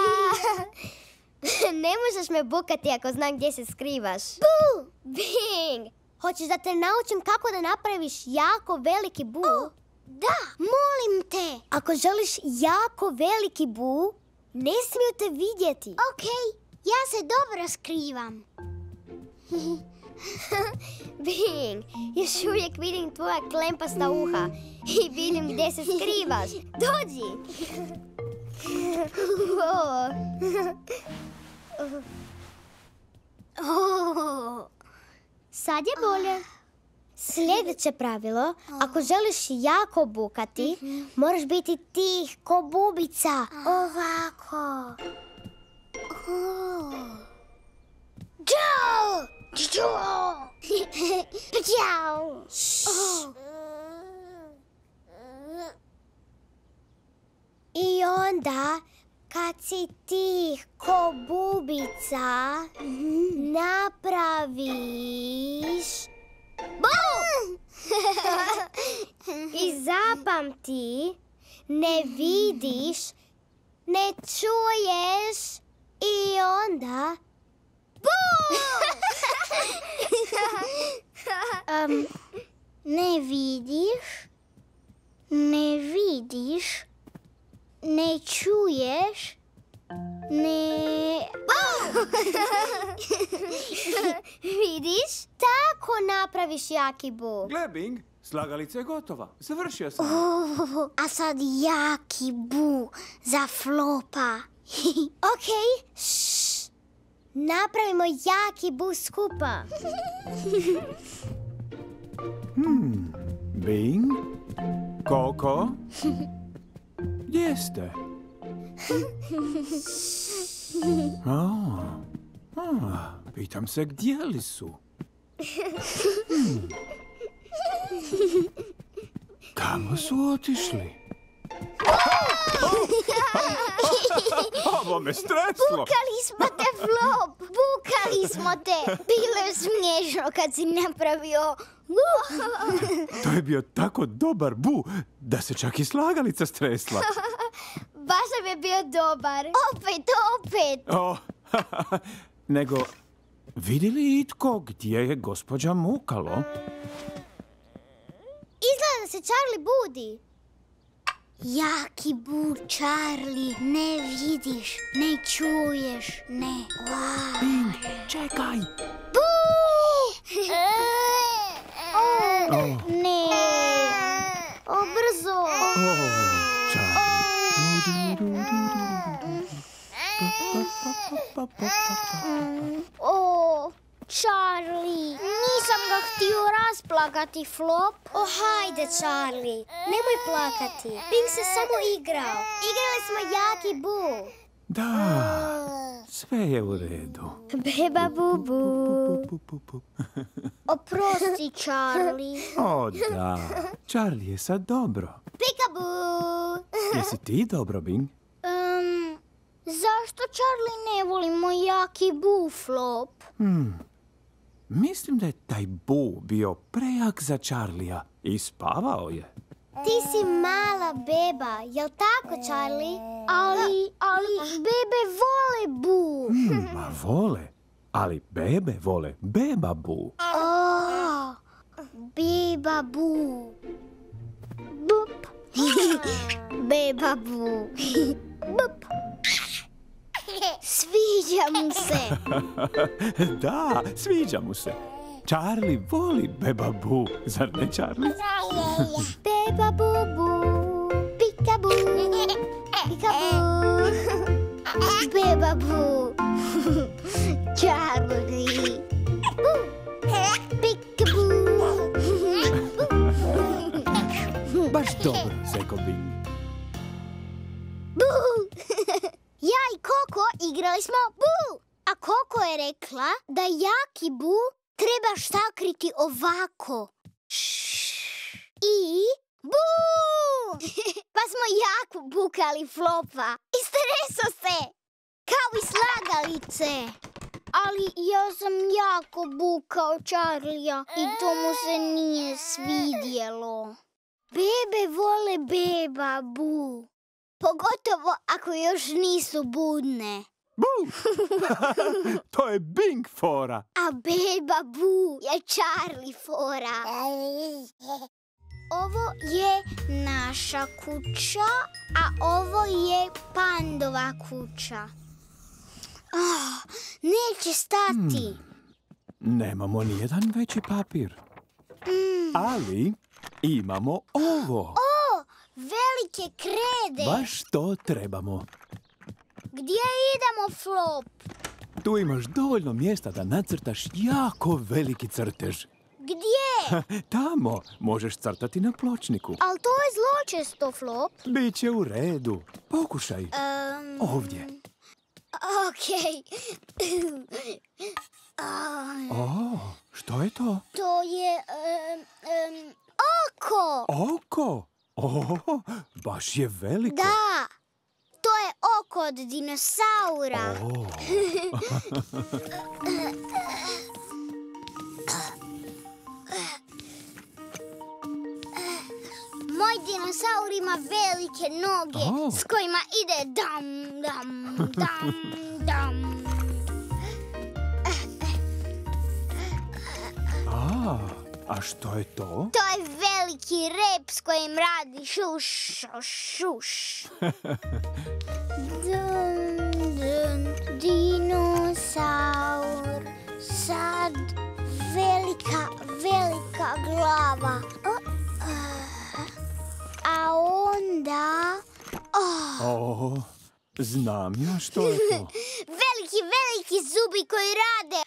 Ne možeš me bukati ako znam gdje se skrivaš. Bing, hoćeš da te naučim kako da napraviš jako veliki bu? Da, molim te. Ako želiš jako veliki bu, ne smiju te vidjeti. Okej, ja se dobro skrivam. Bing, još uvijek vidim tvoja klempasta uha i vidim gdje se skrivaš. Dođi! Sad je bolje. Sljedeće pravilo, ako želiš jako bukati, moraš biti tih ko bubica. Ovako. Ćao! Ćao! Ćao! I onda, kad si tih ko bubica, napraviš... Bum! I zapamti, ne vidiš, ne čuješ i onda... Bum! Ne vidiš, ne čuješ, ne... Vidiš? Tako napraviš jaki bu. Gle, Bing, slagalica je gotova. Završio sam. A sad jaki bu za Flopa. Okej, napravimo jaki bu skupa. Bing? Koko? Gdje ste? Pitam se gdje li su? Kamo su otišli? Ovo me streslo! Bukali smo te, Flop! Bukali smo te! Bilo je smiješno kad si napravio... To je bio tako dobar bu da se čak i slagalica stresla. Baš nam je bio dobar. Opet! Nego, vidi li itko gdje je gospođa Mukalo? Izgleda da se Charlie budi. Jaki bu, Charlie, ne vidiš, ne čuješ, ne... Bing, čekaj! Bu! Ne! Brzo! Charlie, nisam ga htio rasplakati, Flop. Hajde, Charlie, nemoj plakati. Bing se samo igrao. Igrali smo jaki bu. Da, sve je u redu. Beba bubu. Oprosti, Charlie. O da, Charlie je sad dobro. Pikabu. Jesi ti dobro, Bing? Zašto Charlie ne voli moj jaki bu, Flop? Mislim da je taj bu bio prejak za Charlija i spavao je. Ti si mala beba, jel tako, Charlie? Ali bebe vole bu. Ma vole, ali bebe vole beba bu. Beba bu. Bup. Beba bu. Bup. Sviđa mu se. Da, sviđa mu se. Charlie voli beba bu, zar ne, Charlie? Beba bubu, pikabu, pikabu, beba bu, Charlie, pikabu. Baš dobro, Zeko Bing. Ja i Koko igrali smo bu, a Koko je rekla da jaki bu trebaš sakriti ovako. I bu! Pa smo jako bukali Flopa i stresao se, kao i slagalice. Ali ja sam jako bukao Charlija i to mu se nije svidjelo. Bebe vole beba bu. Pogotovo ako još nisu budne. Bu! To je Bing fora. A beba bu je Charlie fora. Ovo je naša kuća, a ovo je Pandova kuća. Neće stati. Nemamo nijedan veći papir. Ali imamo ovo. Velike krede. Baš to trebamo. Gdje idemo, Flop? Tu imaš dovoljno mjesta da nacrtaš jako veliki crtež. Gdje? Tamo možeš crtati na pločniku. Ali to je zločesto, Flop. Biće u redu. Pokušaj. Ovdje. Okej. O, što je to? To je... oko! Oko? O, baš je veliko. Da! To je oko od dinosaura. O. Moj dinosaur ima velike noge s kojima ide dam, dam, dam, dam. A što je to? To je veliki rep s kojim radi šuš, šuš, šuš. Dun, dun, dinosaur, sad velika, velika glava. A onda... O, znam ja što je to. Veliki zubi koji rade.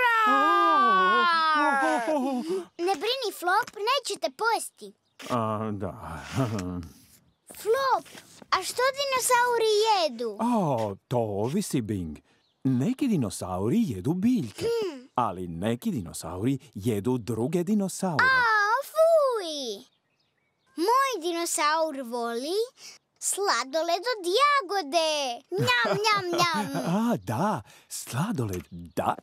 Ne brini, Flop, nećete pojesti. Da. Flop, a što dinosauri jedu? To ovisi, Bing. Neki dinosauri jedu biljke, ali neki dinosauri jedu druge dinosaure. Fuj! Moj dinosaur voli sladoled od jagode. Njam, njam, njam. Da, sladoled, da.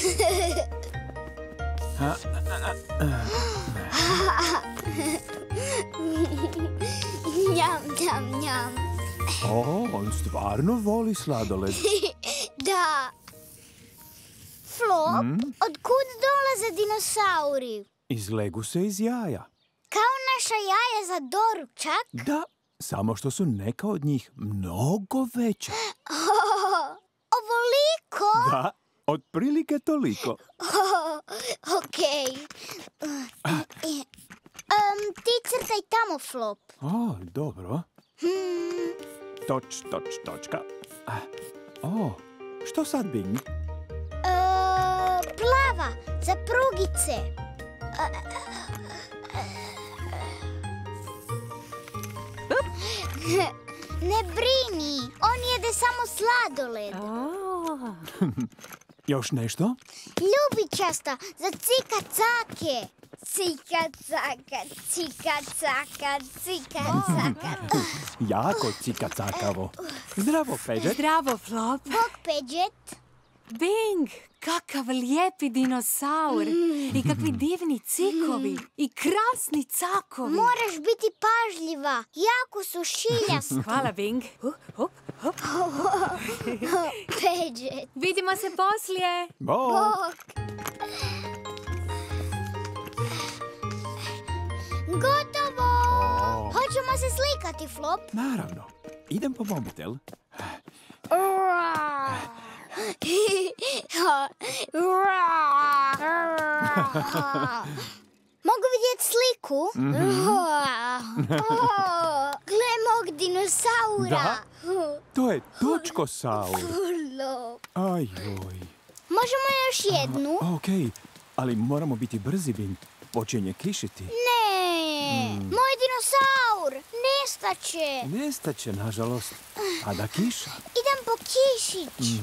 Njam, njam, njam. On stvarno voli sladoled. Da. Flop, odkud dolaze dinosauri? Izlegu se iz jaja. Kao naša jaja za doručak? Da, samo što su neka od njih mnogo veća. Ovoliko? Da, otprilike toliko. Okej. Ti crtaj tamo, Flop. Dobro. Točka. Što sad, Bing? Plava, za prugice. Ne brini, on jede samo sladoled. Još nešto? Ljubičasta, za cika-cake. Cika-caka, cika-caka, cika-caka. Jako cika-cakavo. Zdravo, Pedžet. Zdravo, Flop. Bok, Pedžet. Bing, kakav lijepi dinosaur. I kakvi divni cikovi. I krasni cakovi. Moraš biti pažljiva. Jako su šiljasti. Hvala, Bing. Hop. Pedžet. Vidimo se poslije. Bok. Gotovo! Hoćemo se slikati, Flop. Naravno. Idem po mobitel. Mogu vidjeti sliku? Gle mog dinosaura. Da? To je točkosaur. Ajoj. Možemo još jednu? Okej, ali moramo biti brzi, Bing. Počinje kišiti. Ne, moj dinosaur nestaće. Nestaće, nažalost. Pada kiša. Idem po kišić.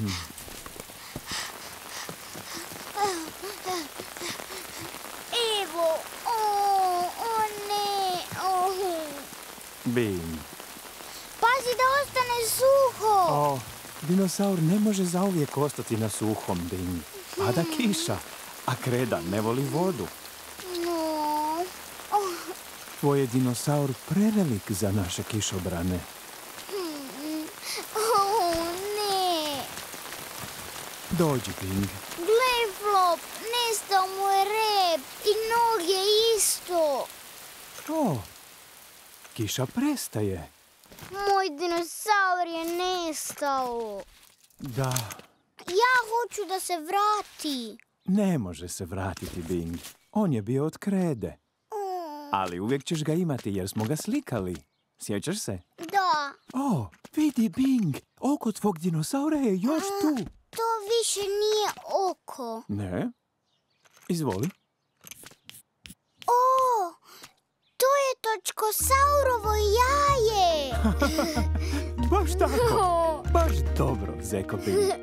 Evo, o ne. Bing. Pazi da ostane suho. Dinosaur ne može zauvijek ostati na suhom, Bing. Pada kiša, a kreda ne voli vodu. Tvoj je dinosaur prevelik za naše kišobrane. Ne. Dođi, Bing. Gle, Flop, nestao mu je rep i noge isto. Kiša prestaje. Moj dinosaur je nestao. Da. Ja hoću da se vrati. Ne može se vratiti, Bing. On je bio od krede. Ali uvijek ćeš ga imati jer smo ga slikali. Sjećaš se? Da. O, vidi, Bing. Oko tvog dinosaura je još tu. To više nije oko. Ne? Izvoli. O, to je točkosaurovo jaje. Baš tako. Baš dobro, Zeko Bing.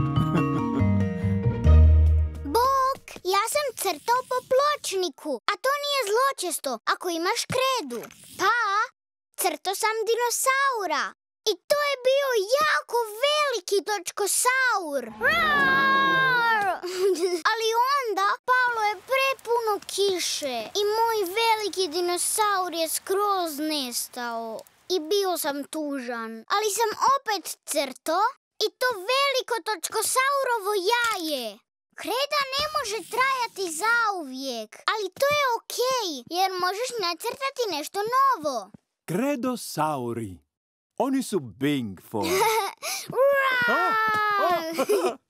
Bok, ja sam crtao po pločniku, a to nije zločesto ako imaš kredu. Pa, crtao sam dinosaura. I to je bio jako veliki točkosaur. Ali onda palo je prepuno kiše i moj veliki dinosaur je skroz nestao. I bio sam tužan. Ali sam opet crtao i to veliko točkosaurovo jaje. Kreda ne može trajati zauvijek, ali to je okej, jer možeš nacrtati nešto novo. Kredosauri. Oni su Bing for.